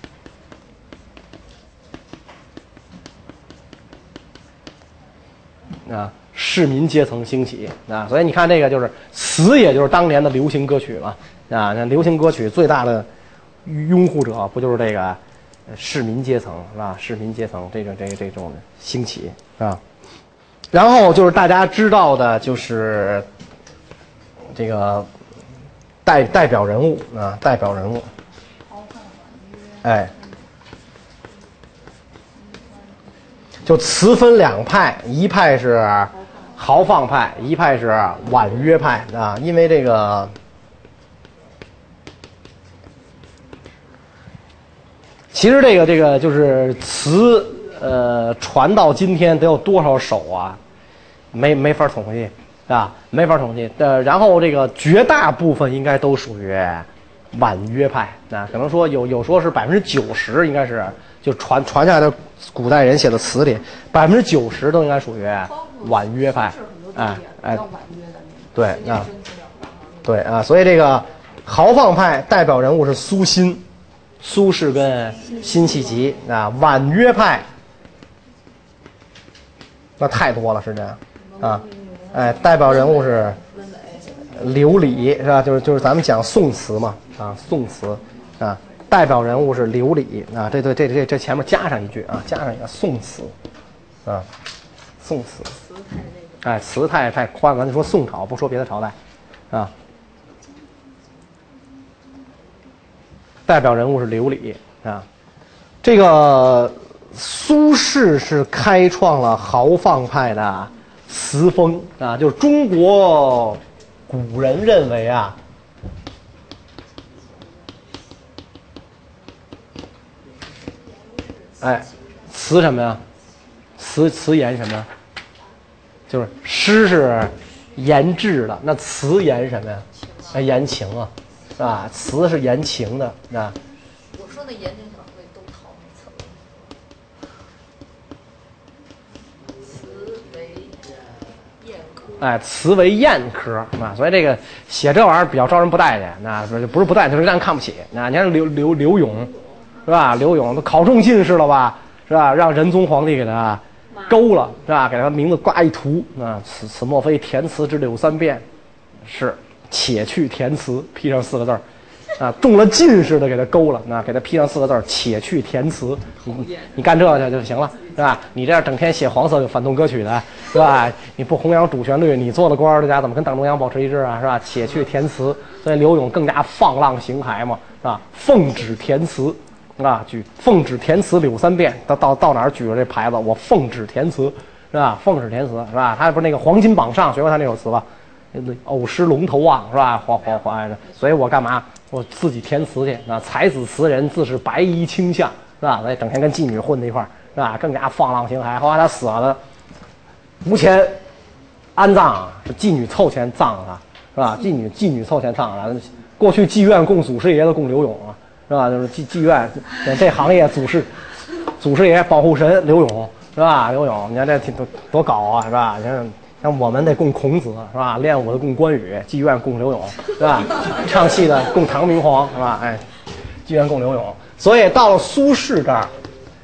啊，市民阶层兴起啊，所以你看这个就是词，也就是当年的流行歌曲嘛啊，那流行歌曲最大的拥护者不就是这个市民阶层是吧？市民阶层这种这个这种兴起啊，然后就是大家知道的就是这个代代表人物啊，代表人物，哎。就词分两派，一派是豪放派，一派是婉约派啊。因为这个，其实这个这个就是词，呃，传到今天得有多少首啊？没没法统计啊，没法统计。呃，然后这个绝大部分应该都属于婉约派啊，可能说有有说是百分之九十应该是。就传传下来的古代人写的词里，百分之九十都应该属于婉约派，哎哎，对啊，对啊，所以这个豪放派代表人物是苏辛、苏轼跟辛弃疾啊，婉约派那太多了，是这样啊，哎，代表人物是刘礼是吧？就是就是咱们讲宋词嘛啊，宋词啊。代表人物是刘礼啊，这对这这这前面加上一句啊，加上一个宋词，啊，宋词，哎，词太太宽了，咱就说宋朝，不说别的朝代，啊。代表人物是刘礼啊，这个苏轼是开创了豪放派的词风啊，就是中国古人认为啊。哎，词什么呀？词词言什么呀？就是诗是言志的，那词言什么呀？哎，言情啊，啊，词是言情的啊。 我说的言情小说都逃没词，词为艳科。 哎，词为艳科啊，所以这个写这玩意儿比较招人不待见，那不是不是不待见，就是让人看不起。那你看刘刘刘永。是吧？刘永都考中进士了吧？是吧？让仁宗皇帝给他勾了，是吧？给他名字挂一图啊，此此莫非填词之柳三变，是且去填词，批上四个字儿，啊，中了进士的给他勾了，那给他批上四个字儿，且去填词，你你干这去就行了，是吧？你这样整天写黄色反动歌曲的，是吧？你不弘扬主旋律，你做了官的家怎么跟党中央保持一致啊？是吧？且去填词，所以刘永更加放浪形骸嘛，是吧？奉旨填词。啊，举奉旨填词柳三变，到到到哪儿举着这牌子，我奉旨填词，是吧？奉旨填词，是吧？他不是那个黄金榜上学过他那首词吧？偶失龙头望，是吧？黄黄黄，所以我干嘛？我自己填词去啊！才子词人自是白衣卿相，是吧？所以整天跟妓女混在一块儿，是吧？更加放浪形骸。后来他死了，无钱安葬，是妓女凑钱葬他，是吧？妓女妓女凑钱葬他。过去妓院供祖师爷的供刘永啊。 是吧？就是妓妓院这行业祖师祖师爷保护神刘永是吧？刘永，你看这挺多多高啊，是吧？你看像我们得供孔子是吧？练武的供关羽，妓院供刘永是吧？唱戏的供唐明皇是吧？哎，妓院供刘永。所以到了苏轼这儿，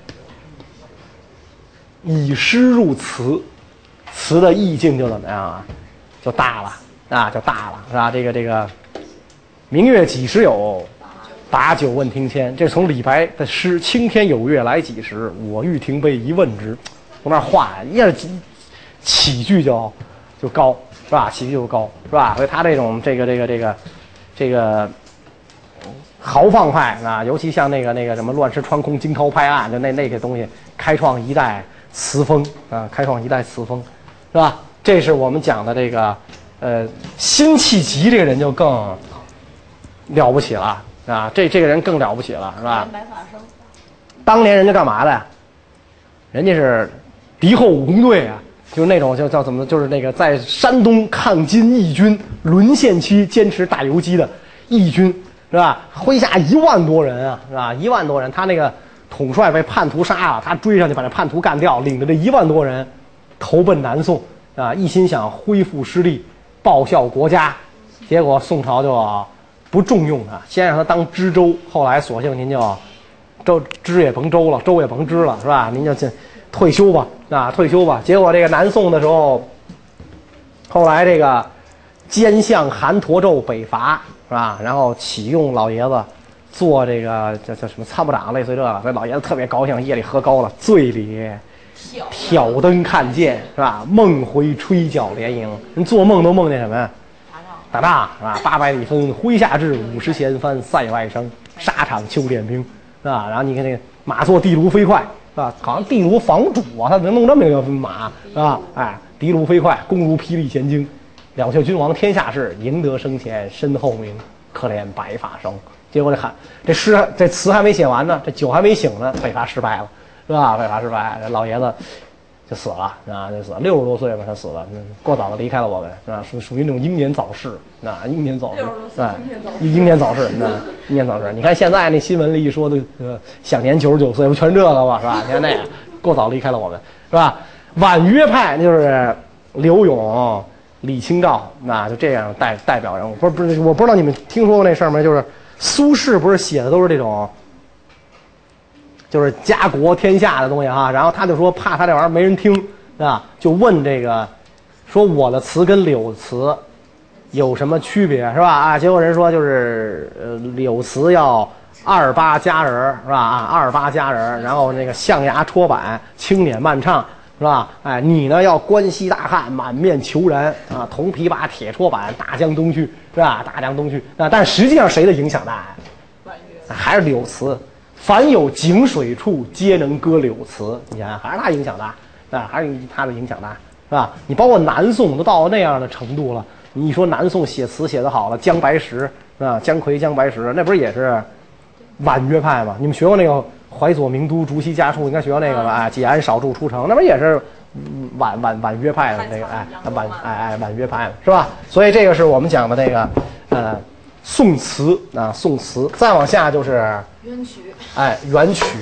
以诗入词，词的意境就怎么样啊？就大了啊，就大了是吧？这个这个，明月几时有？把酒问庭前。这从李白的诗“青天有月来几时，我欲停杯一问之”，从那话一下起句就就高是吧？起句就高是吧？所以他这种这个这个这个这个豪放派啊，尤其像那个那个什么“乱石穿空惊涛拍岸”，就那那个东西，开创一代词风啊，开创一代词风是吧？这是我们讲的这个呃辛弃疾这个人就更了不起了。啊，这这个人更了不起了，是吧？ 白发生， 当年人家干嘛的呀？人家是敌后武工队啊，就是那种叫叫怎么，就是那个在山东抗金义军沦陷期坚持打游击的义军，是吧？麾下一万多人啊，是吧？一万多人，他那个统帅被叛徒杀了，他追上去把这叛徒干掉，领着这一万多人投奔南宋啊，一心想恢复失地，报效国家，结果宋朝就不重用他，先让他当知州，后来索性您就州知也甭州了，州也甭知了，是吧？您就进退休吧，啊，退休吧。结果这个南宋的时候，后来这个奸相韩侂胄北伐，是吧？然后启用老爷子做这个叫叫什么参谋长，类似于这个，所以老爷子特别高兴，夜里喝高了，醉里挑灯看剑，是吧？梦回吹角连营，人做梦都梦见什么呀？打仗是吧？八百里分麾下炙，五十弦翻塞外声，沙场秋练兵，是吧？然后你看那个马作地卢飞快，是吧？好像地卢房主啊，他能弄这么一个马，是吧？哎，地卢飞快，弓如霹雳前惊，两袖君王天下事，赢得生前身后名，可怜白发生。结果这喊这诗这词还没写完呢，这酒还没醒呢，北伐失败了，是吧？北伐失败，这老爷子就死了啊，就死了，六十多岁吧，他死了，嗯，过早的离开了我们，啊，属属于那种英年早逝，啊，英年早逝，啊，英年早逝，那英年早逝。你看现在那新闻里一说的，呃，享年九十九岁，不全这个吗？是吧？你看那个过早离开了我们，是吧？婉约派就是刘永、李清照，那就这样代代表人物。不是不是，我不知道你们听说过那事儿没？就是苏轼不是写的都是这种。就是家国天下的东西哈，然后他就说怕他这玩意儿没人听啊，就问这个，说我的词跟柳词有什么区别是吧？啊，结果人说就是呃柳词要二八佳人是吧？啊，二八佳人，然后那个象牙戳板，轻捻慢唱是吧？哎，你呢要关西大汉，满面虬髯啊，铜琵琶铁戳板，大江东去是吧？大江东去啊，但实际上谁的影响大呀？还是柳词。凡有井水处，皆能歌柳词。你看，还是他影响大，啊，还是他的影响大，是吧？你包括南宋都到那样的程度了，你一说南宋写词写得好了，姜白石啊，姜夔、姜白石，那不是也是婉约派吗？你们学过那个淮左名都，竹溪家处，应该学过那个吧？哎，解鞍少驻出城，那不也是婉婉婉约派的那个？哎，婉哎哎婉约派的是吧？所以这个是我们讲的这个呃宋词啊，宋词。再往下就是元曲。 哎，元曲，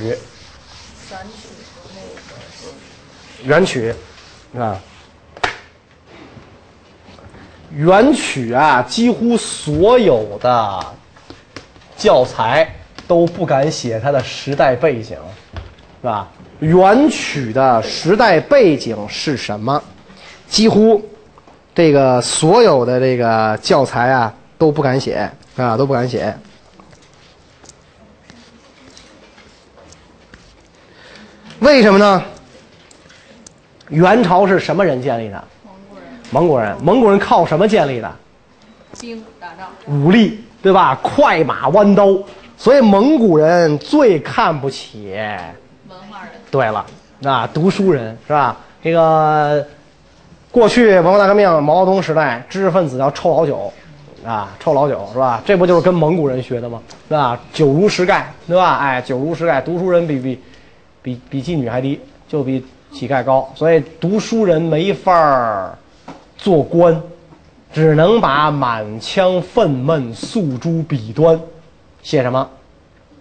元曲，啊，元曲啊，几乎所有的教材都不敢写它的时代背景，是吧？元曲的时代背景是什么？几乎这个所有的这个教材啊都不敢写啊，都不敢写。为什么呢？元朝是什么人建立的？蒙古人。蒙古人，蒙古人靠什么建立的？ 兵打仗。 武力，对吧？快马弯刀，所以蒙古人最看不起文化人。 对了，啊，读书人是吧？这个过去文化大革命毛泽东时代，知识分子要臭老九，啊，臭老九是吧？这不就是跟蒙古人学的吗？是吧？酒如石盖，对吧？哎，酒如石盖，读书人比比。比比妓女还低，就比乞丐高，所以读书人没法儿做官，只能把满腔愤懑诉诸笔端，写什么？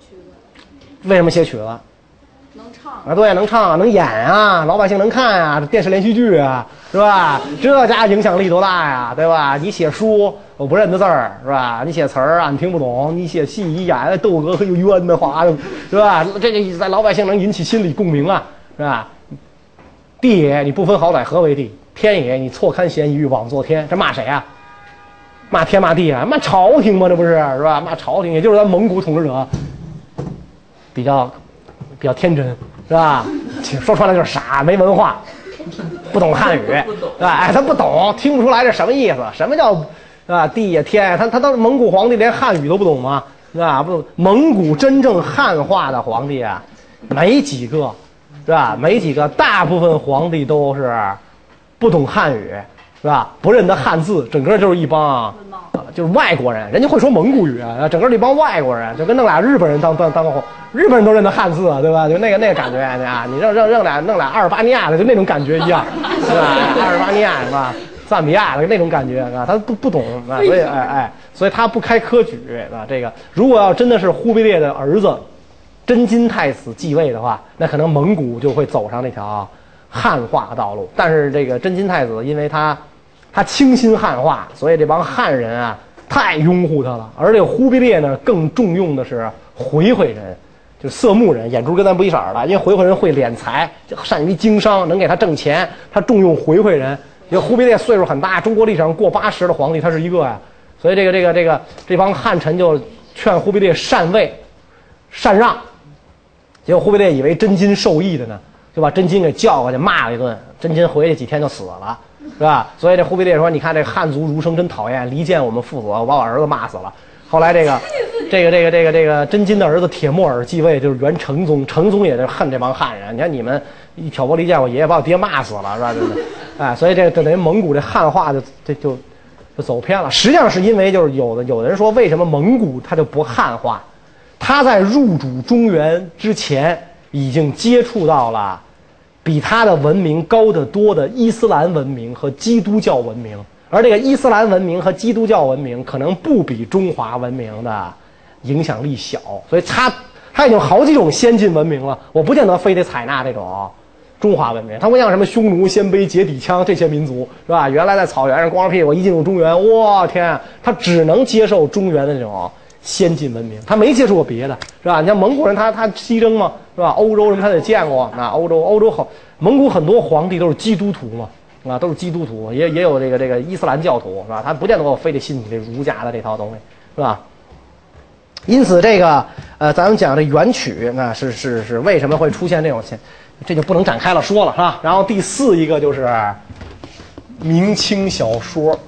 为什么写曲子？ 能唱啊，对，能唱啊，能演啊，老百姓能看啊，电视连续剧啊，是吧？这家影响力多大呀，对吧？你写书，我不认得字儿，是吧？你写词儿，俺听不懂；你写戏，一演窦娥很有冤的话，是吧？这个在老百姓能引起心理共鸣啊，是吧？地也，你不分好歹何为地？天也，你错堪贤愚，枉作天，这骂谁啊？骂天骂地啊？骂朝廷吗？这不是是吧？骂朝廷，也就是咱蒙古统治者比较。比较天真，是吧？说穿了就是傻，没文化，不懂汉语，是吧？哎，他不懂，听不出来这什么意思。什么叫，是吧？地呀天，他他当蒙古皇帝连汉语都不懂吗？是吧？不，蒙古真正汉化的皇帝啊，没几个，是吧？没几个，大部分皇帝都是不懂汉语，是吧？不认得汉字，整个就是一帮。就是外国人，人家会说蒙古语啊，整个这帮外国人就跟弄俩日本人当当当个，日本人都认得汉字啊，对吧？就那个那个感觉啊，你让让让俩弄俩阿尔巴尼亚的，就那种感觉一样，是吧？阿尔巴尼亚是吧？赞比亚的那种感觉啊，他不不懂啊，所以哎哎，所以他不开科举啊。这个如果要真的是忽必烈的儿子真金太子继位的话，那可能蒙古就会走上那条汉化道路。但是这个真金太子，因为他他倾心汉化，所以这帮汉人啊。太拥护他了，而这个忽必烈呢，更重用的是回回人，就色目人，眼珠跟咱不一色儿的，因为回回人会敛财，善于经商，能给他挣钱，他重用回回人。因为忽必烈岁数很大，中国历史上过八十的皇帝他是一个呀，所以这个这个这个这帮汉臣就劝忽必烈禅位，禅让。结果忽必烈以为真金受益的呢，就把真金给叫过去骂了一顿，真金回去几天就死了。是吧？所以这忽必烈说：“你看这汉族儒生真讨厌，离间我们父子，我把我儿子骂死了。”后来这个，这个，这个，这个，这个真金的儿子铁木儿继位，就是元成宗。成宗也是恨这帮汉人。你看你们一挑拨离间，我爷爷把我爹骂死了，是吧？对不对？哎，所以这等于蒙古这汉化就这就就走偏了。实际上是因为就是有的有的人说，为什么蒙古它就不汉化？他在入主中原之前已经接触到了。比他的文明高得多的伊斯兰文明和基督教文明，而这个伊斯兰文明和基督教文明可能不比中华文明的影响力小，所以他他已经好几种先进文明了，我不见得非得采纳这种中华文明。他不像什么匈奴、鲜卑、羯底羌这些民族，是吧？原来在草原上光着屁股一进入中原，哇天啊，他只能接受中原的这种先进文明，他没接触过别的，是吧？你像蒙古人他，他他西征嘛，是吧？欧洲人他也见过，那欧洲欧洲好，蒙古很多皇帝都是基督徒嘛，啊，都是基督徒，也也有这个这个伊斯兰教徒，是吧？他不见得我非得信你这儒家的这套东西，是吧？因此，这个呃，咱们讲这元曲，那是是是为什么会出现这种现，这就不能展开了说了，是吧？然后第四一个就是明清小说。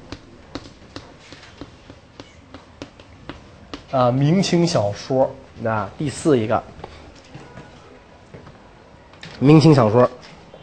啊，明清小说，那第四一个，明清小说，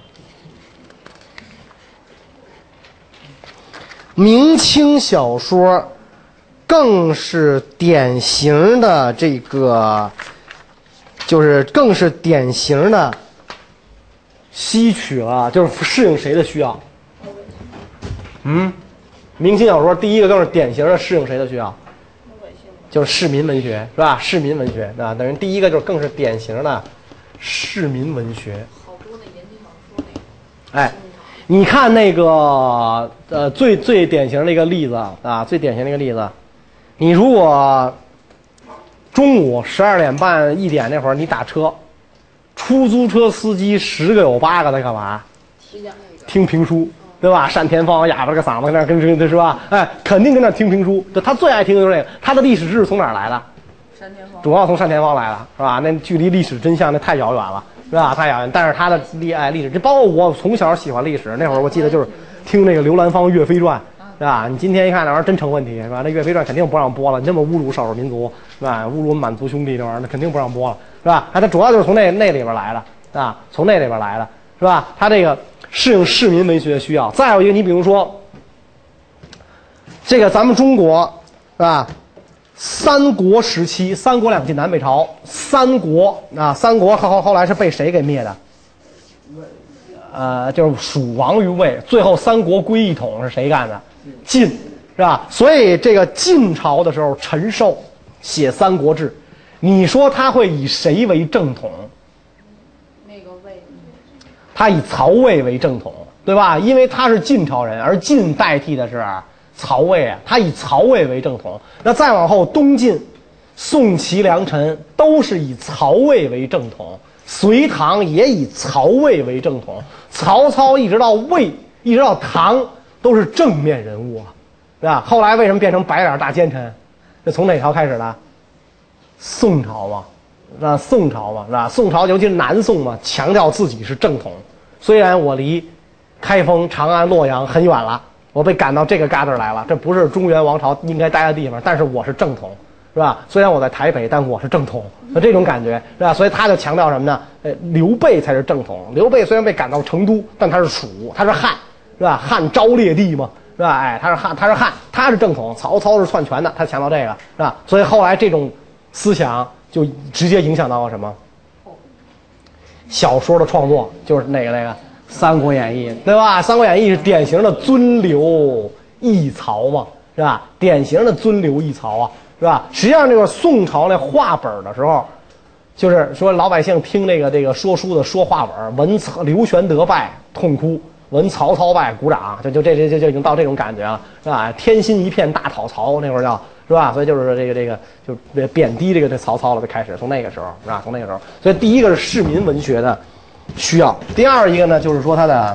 明清小说更是典型的这个，就是更是典型的吸取了，就是适应谁的需要？嗯，明清小说第一个更是典型的适应谁的需要？就是市民文学，是吧？市民文学啊，等于第一个就是更是典型的市民文学。 好多那言情小说那个。 哎，你看那个呃，最最典型的一个例子啊，最典型的一个例子，你如果中午十二点半一点那会儿你打车，出租车司机十个有八个在干嘛？听评书。对吧？单田芳哑巴个嗓子跟那跟跟是吧？哎，肯定跟那听评书。他最爱听的就是这个。他的历史知识从哪儿来的？ 单田芳。 主要从单田芳来的，是吧？那距离历史真相那太遥远了，是吧？太遥远。但是他的历爱历史，这包括我从小喜欢历史，那会儿我记得就是听那个刘兰芳《岳飞传》，是吧？你今天一看那玩意儿真成问题，是吧？那《岳飞传》肯定不让播了，你这么侮辱少数民族，是吧？侮辱满族兄弟那玩意儿，那肯定不让播了，是吧？哎，他主要就是从那那里边来的，啊，从那里边来的，是吧？他这个。适应市民文学的需要。再有一个，你比如说，这个咱们中国是吧？三国时期，三国两晋南北朝，三国啊，三国后后来是被谁给灭的？呃，就是蜀亡于魏，最后三国归一统是谁干的？晋，是吧？所以这个晋朝的时候，陈寿写《三国志》， 你说他会以谁为正统？ 那个魏， 他以曹魏为正统，对吧？因为他是晋朝人，而晋代替的是曹魏啊，他以曹魏为正统。那再往后，东晋、宋、齐、梁、陈都是以曹魏为正统，隋唐也以曹魏为正统。曹操一直到魏，一直到唐都是正面人物啊，对吧？后来为什么变成白脸大奸臣？这从哪朝开始的？宋朝嘛，是吧？宋朝嘛，是吧？宋朝尤其是南宋嘛，强调自己是正统。虽然我离开封、长安、洛阳很远了，我被赶到这个旮瘩来了，这不是中原王朝应该待的地方，但是我是正统，是吧？虽然我在台北，但我是正统，那这种感觉，是吧？所以他就强调什么呢？呃，刘备才是正统。刘备虽然被赶到成都，但他是蜀，他是汉，是吧？汉昭烈帝嘛，是吧？哎，他是汉，他是汉，他是正统。曹操是篡权的，他强调这个，是吧？所以后来这种思想就直接影响到了什么？小说的创作，就是那个那个《三国演义》，对吧？《三国演义》是典型的尊刘抑曹嘛，是吧？典型的尊刘抑曹啊，是吧？实际上，这个宋朝那话本的时候，就是说老百姓听这个这个说书的说话本，闻刘玄德败痛哭，闻曹操败鼓掌，就就这这这就已经到这种感觉了，是吧？天心一片大讨曹，那会儿叫。是吧？所以就是这个这个就贬低这个这曹操了，就开始从那个时候是吧？从那个时候，所以第一个是市民文学的需要，第二一个呢就是说它的，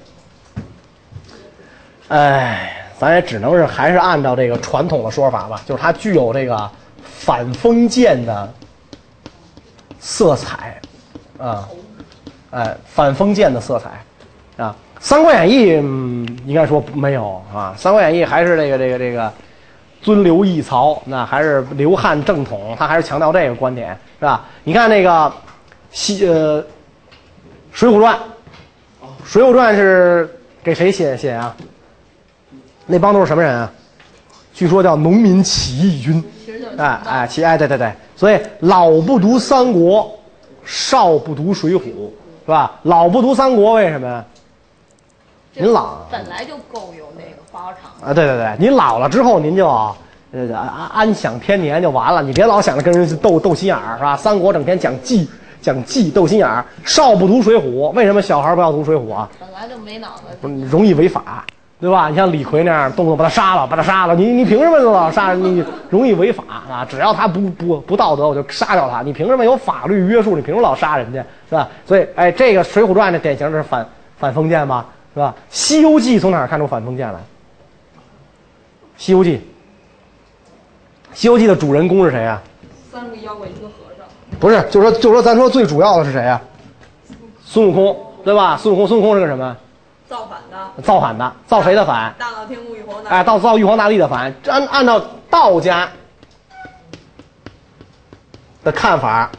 哎，咱也只能是还是按照这个传统的说法吧，就是它具有这个反封建的色彩啊，哎，反封建的色彩啊，《三国演义》嗯，应该说没有啊，《三国演义》还是这个这个这个。尊刘抑曹，那还是刘汉正统，他还是强调这个观点，是吧？你看那个西呃《水浒传》，《水浒传》是给谁写写啊？那帮都是什么人啊？据说叫农民起义军，哎哎起哎对对对，所以老不读三国，少不读水浒，是吧？老不读三国为什么呀？您老本来就够有那个发场啊，对对对，您老了之后您就呃安安享天年就完了，你别老想着跟人斗斗心眼儿，是吧？三国整天讲计讲计斗心眼儿，少不读水浒，为什么小孩不要读水浒啊？ 本来就没脑子， 不是容易违法，对吧？你像李逵那样动作把他杀了，把他杀了，你你凭什么老杀人？你容易违法啊！只要他不不不道德，我就杀掉他。你凭什么有法律约束？你凭什么老杀人家，是吧？所以，哎，这个《水浒传》这典型的是反反封建吧？是吧？《西游记》从哪儿看出反封建来？《西游记》，《西游记》的主人公是谁啊？ 三个妖怪一个和尚。 不是，就是说，就是说，咱说最主要的是谁啊？孙悟空，对吧？孙悟空，孙悟空是个什么？ 造反的。 造反的，造谁的反？ 大闹天宫玉皇大帝。 哎，造造玉皇大帝的反。按按照道家的看法，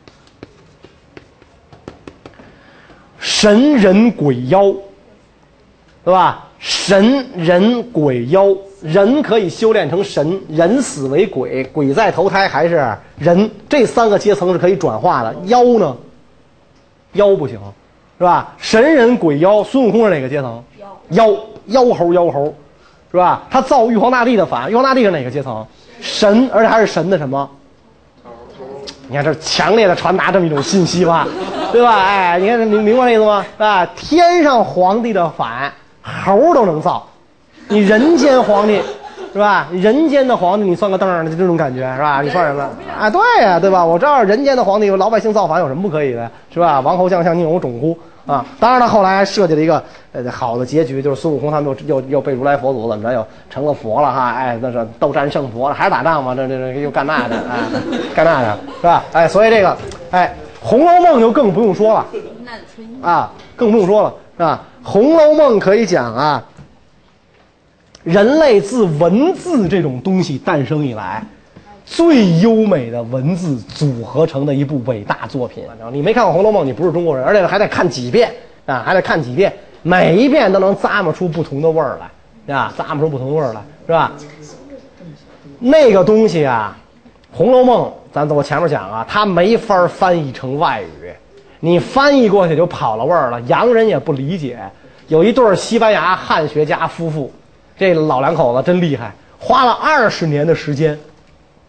神人鬼妖。对吧？神人鬼妖，人可以修炼成神，人死为鬼，鬼再投胎还是人，这三个阶层是可以转化的。妖呢？妖不行，是吧？神人鬼妖，孙悟空是哪个阶层？妖，妖猴妖猴，是吧？他造玉皇大帝的反，玉皇大帝是哪个阶层？神，而且还是神的什么？你看这强烈的传达这么一种信息吧，对吧？哎，你看你明白这意思吗？啊，天上皇帝的反。猴都能造，你人间皇帝是吧？人间的皇帝，你算个凳儿，就这种感觉是吧？你算什么啊？对呀、啊，对吧？我知道人间的皇帝，老百姓造反有什么不可以的，是吧？王侯将相宁有种乎啊！当然了，后来还设计了一个呃好的结局，就是孙悟空他们又又又被如来佛祖怎么着，又成了佛了哈！哎，那是斗战胜佛了，还是打仗嘛？这这这又干那的，哎，干那的是吧？哎，所以这个哎，《红楼梦》就更不用说了啊，更不用说了是吧？《红楼梦》可以讲啊，人类自文字这种东西诞生以来，最优美的文字组合成的一部伟大作品。你没看过《红楼梦》，你不是中国人，而且还得看几遍啊，还得看几遍，每一遍都能咂摸出不同的味儿来啊，咂摸出不同的味儿来，是吧？那个东西啊，《红楼梦》，咱我前面讲啊，它没法翻译成外语。你翻译过去就跑了味儿了，洋人也不理解。有一对西班牙汉学家夫妇，这老两口子真厉害，花了二十年的时间，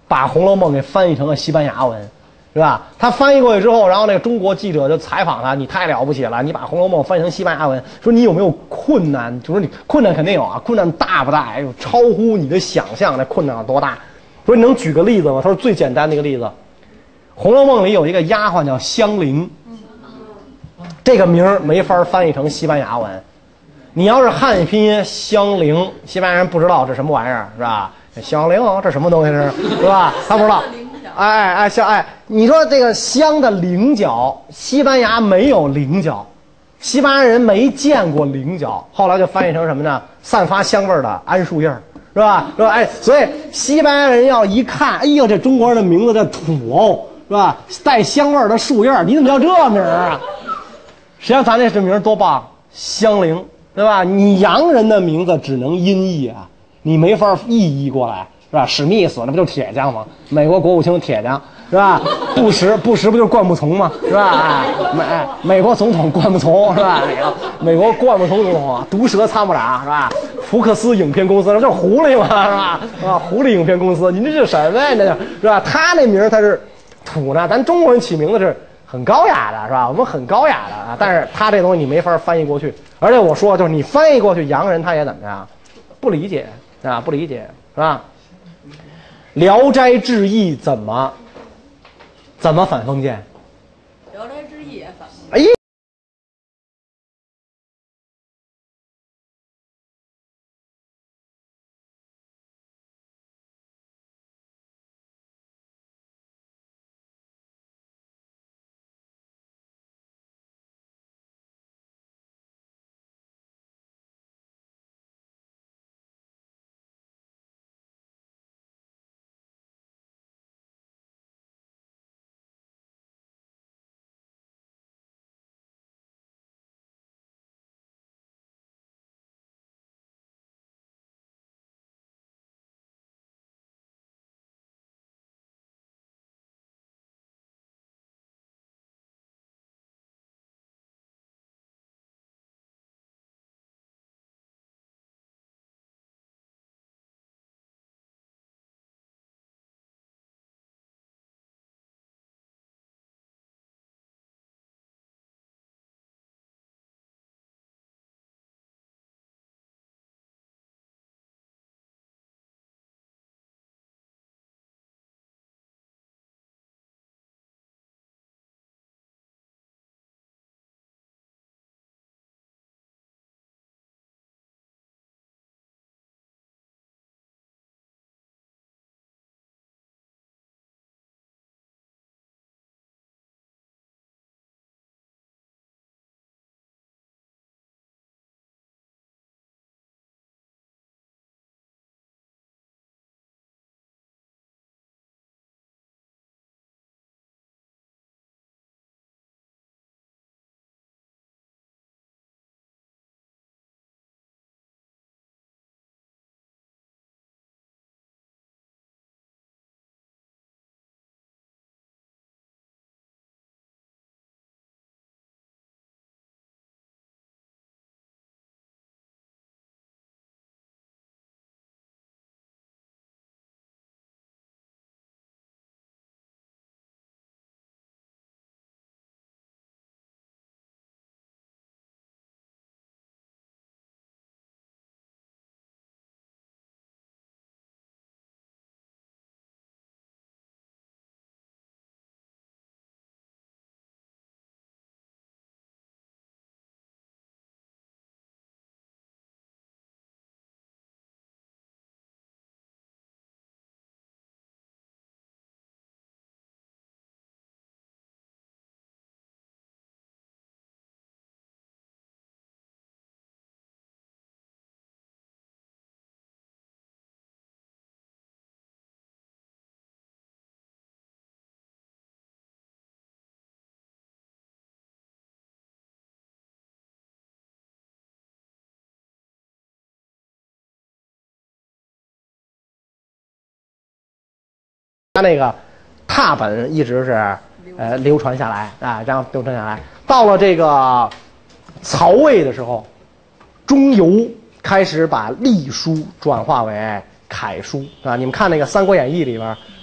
把《红楼梦》给翻译成了西班牙文，是吧？他翻译过去之后，然后那个中国记者就采访他：“你太了不起了，你把《红楼梦》翻译成西班牙文，说你有没有困难？就说你困难肯定有啊，困难大不大？哎呦，超乎你的想象，那困难有多大？说你能举个例子吗？”他说最简单的一个例子，《红楼梦》里有一个丫鬟叫香菱，这个名儿没法翻译成西班牙文。你要是汉语拼音香菱，西班牙人不知道这什么玩意儿，是吧？香菱这什么东西是，是吧？他不知道。哎哎香哎，你说这个香的菱角，西班牙没有菱角，西班牙人没见过菱角，后来就翻译成什么呢？散发香味儿的桉树叶，是吧？是吧？哎，所以西班牙人要一看，哎呦，这中国人的名字这土哦，是吧？带香味儿的树叶，你怎么叫这名儿啊？实际上咱这这名儿多棒，香菱。对吧？你洋人的名字只能音译啊，你没法意译过来，是吧？史密斯那不就是铁匠吗？美国国务卿铁匠，是吧？布什布什不就是灌木丛吗？是吧？哎，美美国总统灌木丛，是吧？美国灌木丛总统啊，毒舌参谋长，是吧？福克斯影片公司，那就是狐狸嘛，是吧？啊，狐狸影片公司，您这是什么呀？那是吧？他那名他是土呢，咱中国人起名字是很高雅的，是吧？我们很高雅的啊，但是他这东西你没法翻译过去。而且我说，就是你翻译过去，洋人他也怎么样，不理解啊，不理解是吧？《聊斋志异》怎么怎么反封建？ 《聊斋志异》也反。 哎。他那个拓本一直是呃流传下来啊，这样流传下来。到了这个曹魏的时候，中游开始把隶书转化为楷书啊。你们看那个《三国演义》里边，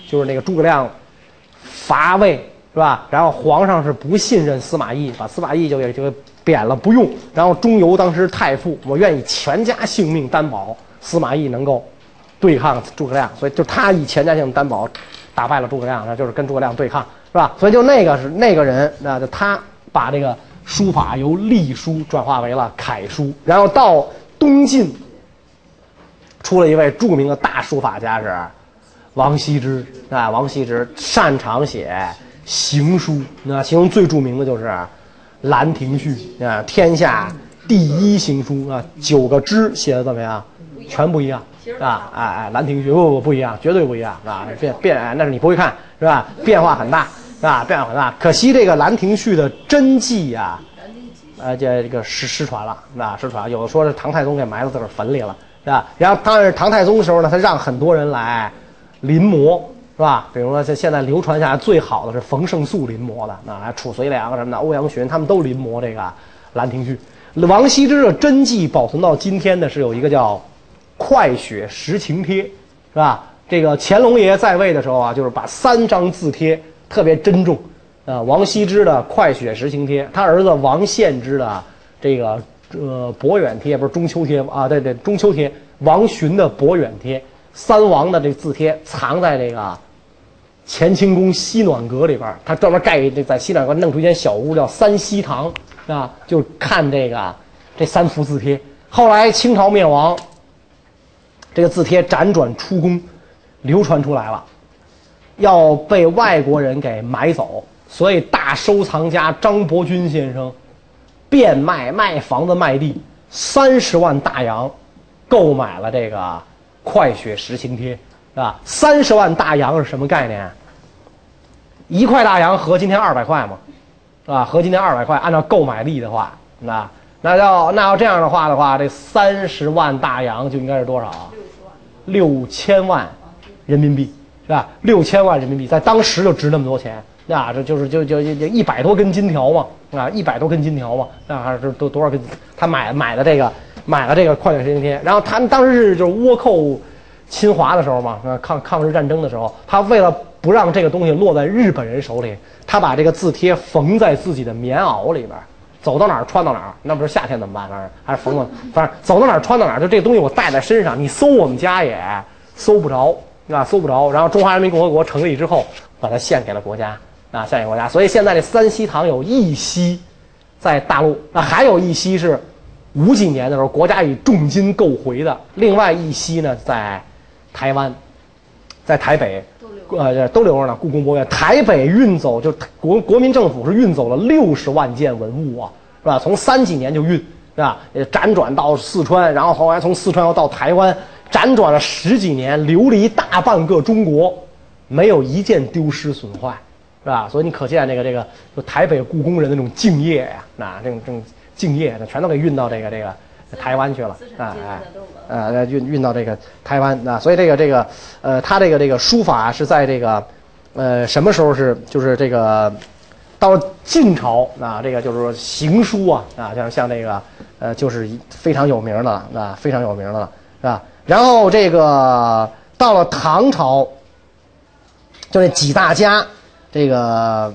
就是那个诸葛亮伐魏是吧？然后皇上是不信任司马懿，把司马懿就给就给贬了，不用。然后钟繇当时太傅，我愿意全家性命担保司马懿能够对抗诸葛亮，所以就他以全家性命担保打败了诸葛亮，那就是跟诸葛亮对抗是吧？所以就那个是那个人，那就他把这个书法由隶书转化为了楷书，然后到东晋出了一位著名的大书法家是王羲之啊，王羲之擅长写行书，那其中最著名的就是《兰亭序》啊，天下第一行书啊，九个支写的怎么样？全不一样啊！哎哎，《兰亭序》不不不一样，绝对不一样啊！变变，哎，那是你不会看是吧？变化很大啊，变化很大。可惜这个《兰亭序》的真迹啊，呃，这这个失失传了啊，失传。有的说是唐太宗给埋到自个儿坟里了，是吧？然后当然唐太宗的时候呢，他让很多人来临摹，是吧？比如说现现在流传下来最好的是冯胜素临摹的，啊，褚遂良什么的，欧阳询他们都临摹这个《兰亭序》。王羲之的真迹保存到今天的是有一个叫快雪时晴帖，是吧？这个乾隆爷在位的时候啊，就是把三张字帖特别珍重，啊，王羲之的快雪时晴帖，他儿子王献之的这个呃博远帖，不是中秋帖啊，对对，中秋帖，王洵的博远帖，三王的这个字帖藏在这个乾清宫西暖阁里边，他专门盖这在西暖阁弄出一间小屋叫三希堂啊，就看这个这三幅字帖。后来清朝灭亡，这个字帖辗转出宫，流传出来了，要被外国人给买走，所以大收藏家张伯钧先生变卖卖房子卖地三十万大洋，购买了这个快雪时晴帖，是吧？三十万大洋是什么概念？一块大洋合今天二百块嘛，啊，合今天二百块，按照购买力的话，那那要那要这样的话的话，这三十万大洋就应该是多少？六千万人民币，是吧？六千万人民币在当时就值那么多钱，啊，这就是就就就一百多根金条嘛，啊，一百多根金条嘛，那还是多多少根？他买买的这个买了这个快雪时晴帖，然后他当时是就是倭寇侵华的时候嘛，啊，抗抗日战争的时候，他为了不让这个东西落在日本人手里，他把这个字帖缝在自己的棉袄里边，走到哪儿穿到哪儿。那不是夏天怎么办？反正还是缝了，反正走到哪儿穿到哪儿。就这个东西我带在身上，你搜我们家也搜不着啊，搜不着。然后中华人民共和国成立之后，把它献给了国家啊，献给国家。所以现在这三希堂有一希在大陆，那还有一希是五几年的时候国家以重金购回的，另外一希呢在台湾，在台北。呃，都留着呢。故宫博物院台北运走，就国国民政府是运走了六十万件文物啊，是吧？从三几年就运，是吧？辗转到四川，然后后来从四川又到台湾，辗转了十几年，流离大半个中国，没有一件丢失损坏，是吧？所以你可见这个这个就台北故宫人的那种敬业呀，那这种这种敬业，那全都给运到这个这个台湾去了，啊哎。呃，运运到这个台湾啊，所以这个这个呃，他这个这个书法是在这个呃什么时候是就是这个到晋朝啊，这个就是说行书啊啊，像像这个呃就是非常有名的啊，非常有名的了，是吧？然后这个到了唐朝，就那几大家，这个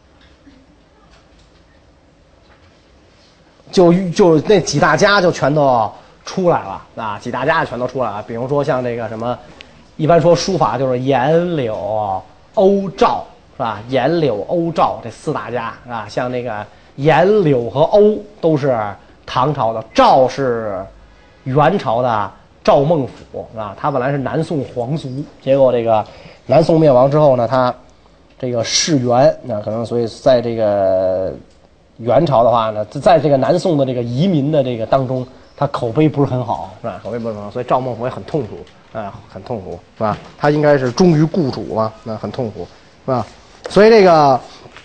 就就那几大家就全都出来了啊，几大家全都出来了。比如说像这个什么，一般说书法就是颜柳、欧赵，是吧？颜柳、欧赵这四大家啊，像那个颜柳和欧都是唐朝的，赵是元朝的赵孟俯啊，他本来是南宋皇族，结果这个南宋灭亡之后呢，他这个世元，那可能所以在这个元朝的话呢，在这个南宋的这个移民的这个当中，他口碑不是很好，是吧？口碑不是很好，所以赵孟俯也很痛苦，啊，很痛苦，是吧？他应该是忠于故主嘛，那很痛苦，是吧？所以这个，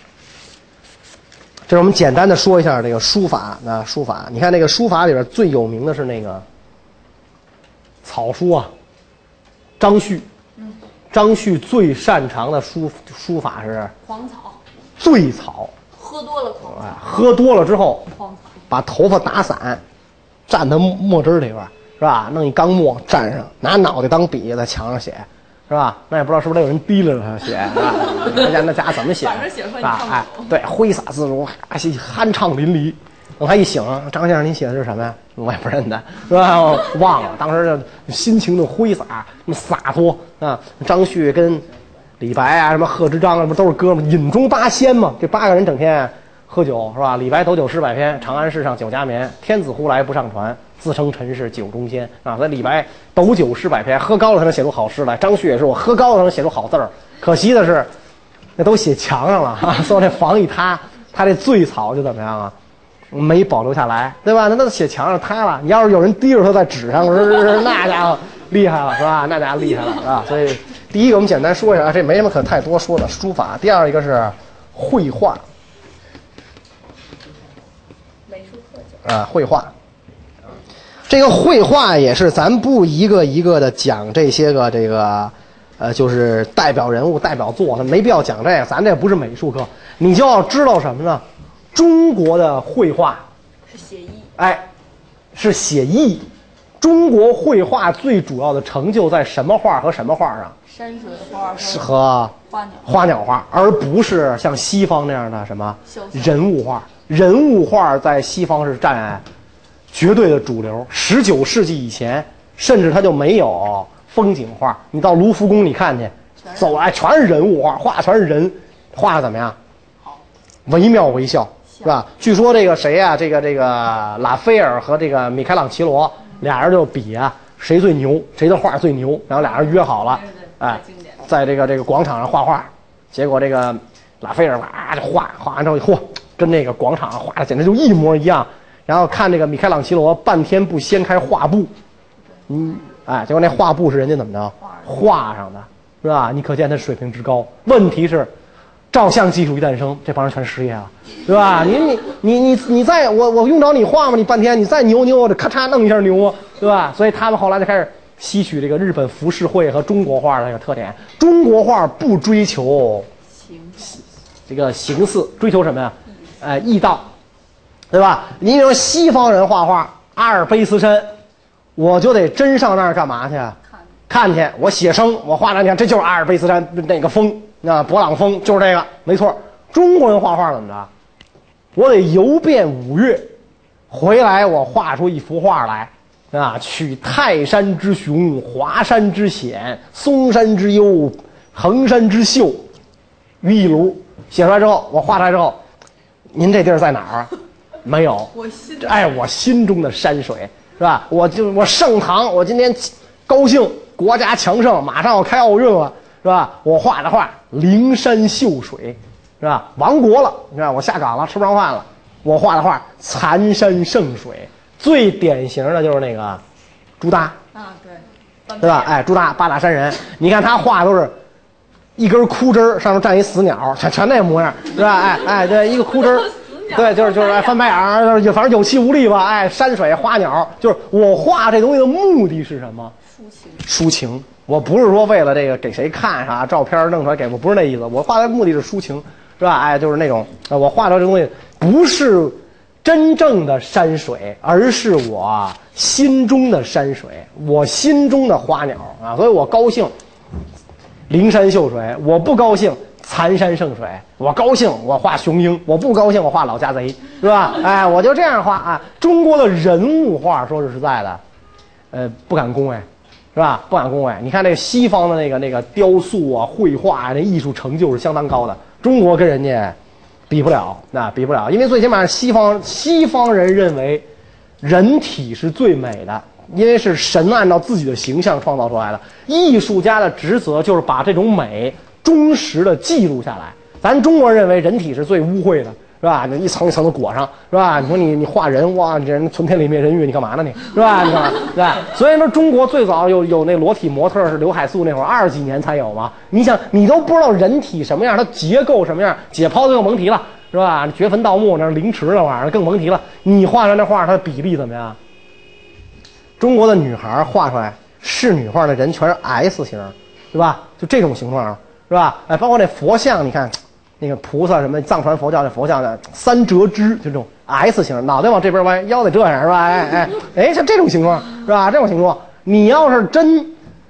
这是我们简单的说一下这个书法啊，书法。你看这个书法里边最有名的是那个草书啊，张旭。张旭最擅长的书书法是狂草， 醉草。 喝多了狂草， 哎，喝多了之后， 狂草， 把头发打散，蘸到墨汁里边，是吧？弄一缸墨蘸上，拿脑袋当笔在墙上写， 是吧？那也不知道是不是得有人提溜他写，是吧？人家那家怎么写？ 反正写出来你啊， 看不懂哎，对，挥洒自如，酣畅淋漓。等他一醒，张先生，您写的是什么呀？我也不认得，是吧？我忘了，当时就心情的挥洒，那么洒脱啊。张旭跟李白啊，什么贺知章啊，不都是哥们？饮中八仙嘛，这八个人整天喝酒，是吧？李白斗酒诗百篇，长安市上酒家眠。天子呼来不上船，自称臣是酒中仙啊。所以李白斗酒诗百篇，喝高了才能写出好诗来。张旭也是，我喝高了才能写出好字儿。可惜的是，那都写墙上了啊，所以这房一塌，他这醉草就怎么样啊？没保留下来，对吧？那都写墙上塌了。你要是有人提着它在纸上，那家伙厉害了，是吧？那家伙厉害了，是吧？所以第一个我们简单说一下，这没什么可太多说的，书法。第二一个是绘画， 美术课就啊，绘画。这个绘画也是，咱不一个一个的讲这些个这个，呃，就是代表人物、代表作，没必要讲这个。咱这不是美术课，你就要知道什么呢？中国的绘画是写意， 哎，是写意。中国绘画最主要的成就在什么画和什么画上？ 山水画是和花鸟花鸟画，而不是像西方那样的什么秀才人物画。人物画在西方是占绝对的主流。十九世纪以前，甚至它就没有风景画。你到卢浮宫你看去，走来全是人物画，画全是人，画的怎么样？惟妙惟肖。是吧？据说这个谁呀、啊？这个这个拉斐尔和这个米开朗基罗俩人就比啊，谁最牛，谁的画最牛。然后俩人约好了，哎，在这个这个广场上画画。结果这个拉斐尔哇就画，画完之后，嚯，跟那个广场上画的简直就一模一样。然后看这个米开朗基罗半天不掀开画布，嗯，哎，结果那画布是人家怎么着画上的，是吧？你可见他水平之高。问题是。照相技术一诞生，这帮人全失业了，对吧？你你你你你再我我用着你画吗？你半天你再牛牛，我得咔嚓弄一下牛啊，对吧？所以他们后来就开始吸取这个日本浮世绘和中国画的这个特点。中国画不追求形这个形似，追求什么呀？哎，意道，对吧？你比如说西方人画画，阿尔卑斯山，我就得真上那儿干嘛去？看去，我写生，我画的，你看这就是阿尔卑斯山那个峰。那勃朗峰就是这个，没错。中国人画画怎么着？我得游遍五岳，回来我画出一幅画来，啊，取泰山之雄，华山之险，嵩山之幽，衡山之秀，于一炉。写出来之后，我画出来之后，您这地儿在哪儿？没有。 我心哎，我心中的山水是吧？我就我盛唐，我今天高兴，国家强盛，马上要开奥运了。是吧？我画的画，灵山秀水，是吧？亡国了，你看我下岗了，吃不上饭了。我画的画，残山剩水，最典型的就是那个朱耷啊，对， 对吧？哎，朱耷八大山人，你看他画都是一根枯枝上面站一死鸟，全全那模样，是吧？哎哎，对，一个枯枝。对，就是就是哎，翻白眼儿，就反正有气无力吧。哎，山水花鸟，就是我画这东西的目的是什么？ 抒情， 抒情。我不是说为了这个给谁看啥照片弄出来给我，不是那意思。我画的目的是抒情，是吧？哎，就是那种我画的这东西不是真正的山水，而是我心中的山水，我心中的花鸟啊。所以我高兴灵山秀水，我不高兴残山剩水。我高兴我画雄鹰，我不高兴我画老家贼，是吧？哎，我就这样画啊。中国的人物画，说是实在的，呃，不敢恭维。是吧？不敢恭维。你看这个西方的那个那个雕塑啊、绘画啊，那艺术成就是相当高的。中国跟人家比不了，那比不了，因为最起码西方西方人认为人体是最美的，因为是神按照自己的形象创造出来的。艺术家的职责就是把这种美忠实的记录下来。咱中国人认为人体是最污秽的。是吧？你一层一层的裹上，是吧？你说你你画人，哇，你这人存天理灭人欲，你干嘛呢你？是吧？你干嘛？对吧？所以说中国最早有有那裸体模特是刘海粟那会儿二十几年才有嘛。你想，你都不知道人体什么样，它结构什么样，解剖就更甭提了，是吧？掘坟盗墓那凌迟那玩意儿更甭提了。你画出来那画，它的比例怎么样？中国的女孩画出来仕女画的人全是 S 型，对吧？就这种形状，是吧？哎，包括那佛像，你看。那个菩萨什么藏传佛教的佛像的三折枝，就这种 S 型，脑袋往这边歪，腰得这样，是吧？哎哎哎，像这种形状，是吧？这种形状，你要是真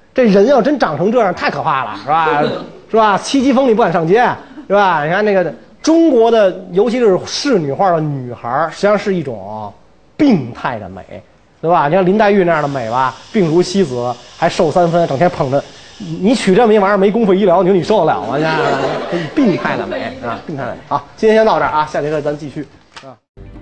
这人要真长成这样，太可怕了，是吧？是吧？七级风你不敢上街，是吧？你看那个中国的，尤其是仕女画的女孩，实际上是一种病态的美，对吧？你看林黛玉那样的美吧，病如西子，还瘦三分，整天捧着。你娶这么一玩意儿没公费医疗，你说你受得了吗？这病态的美啊，病态的美。好，今天先到这儿啊，下节课咱继续啊。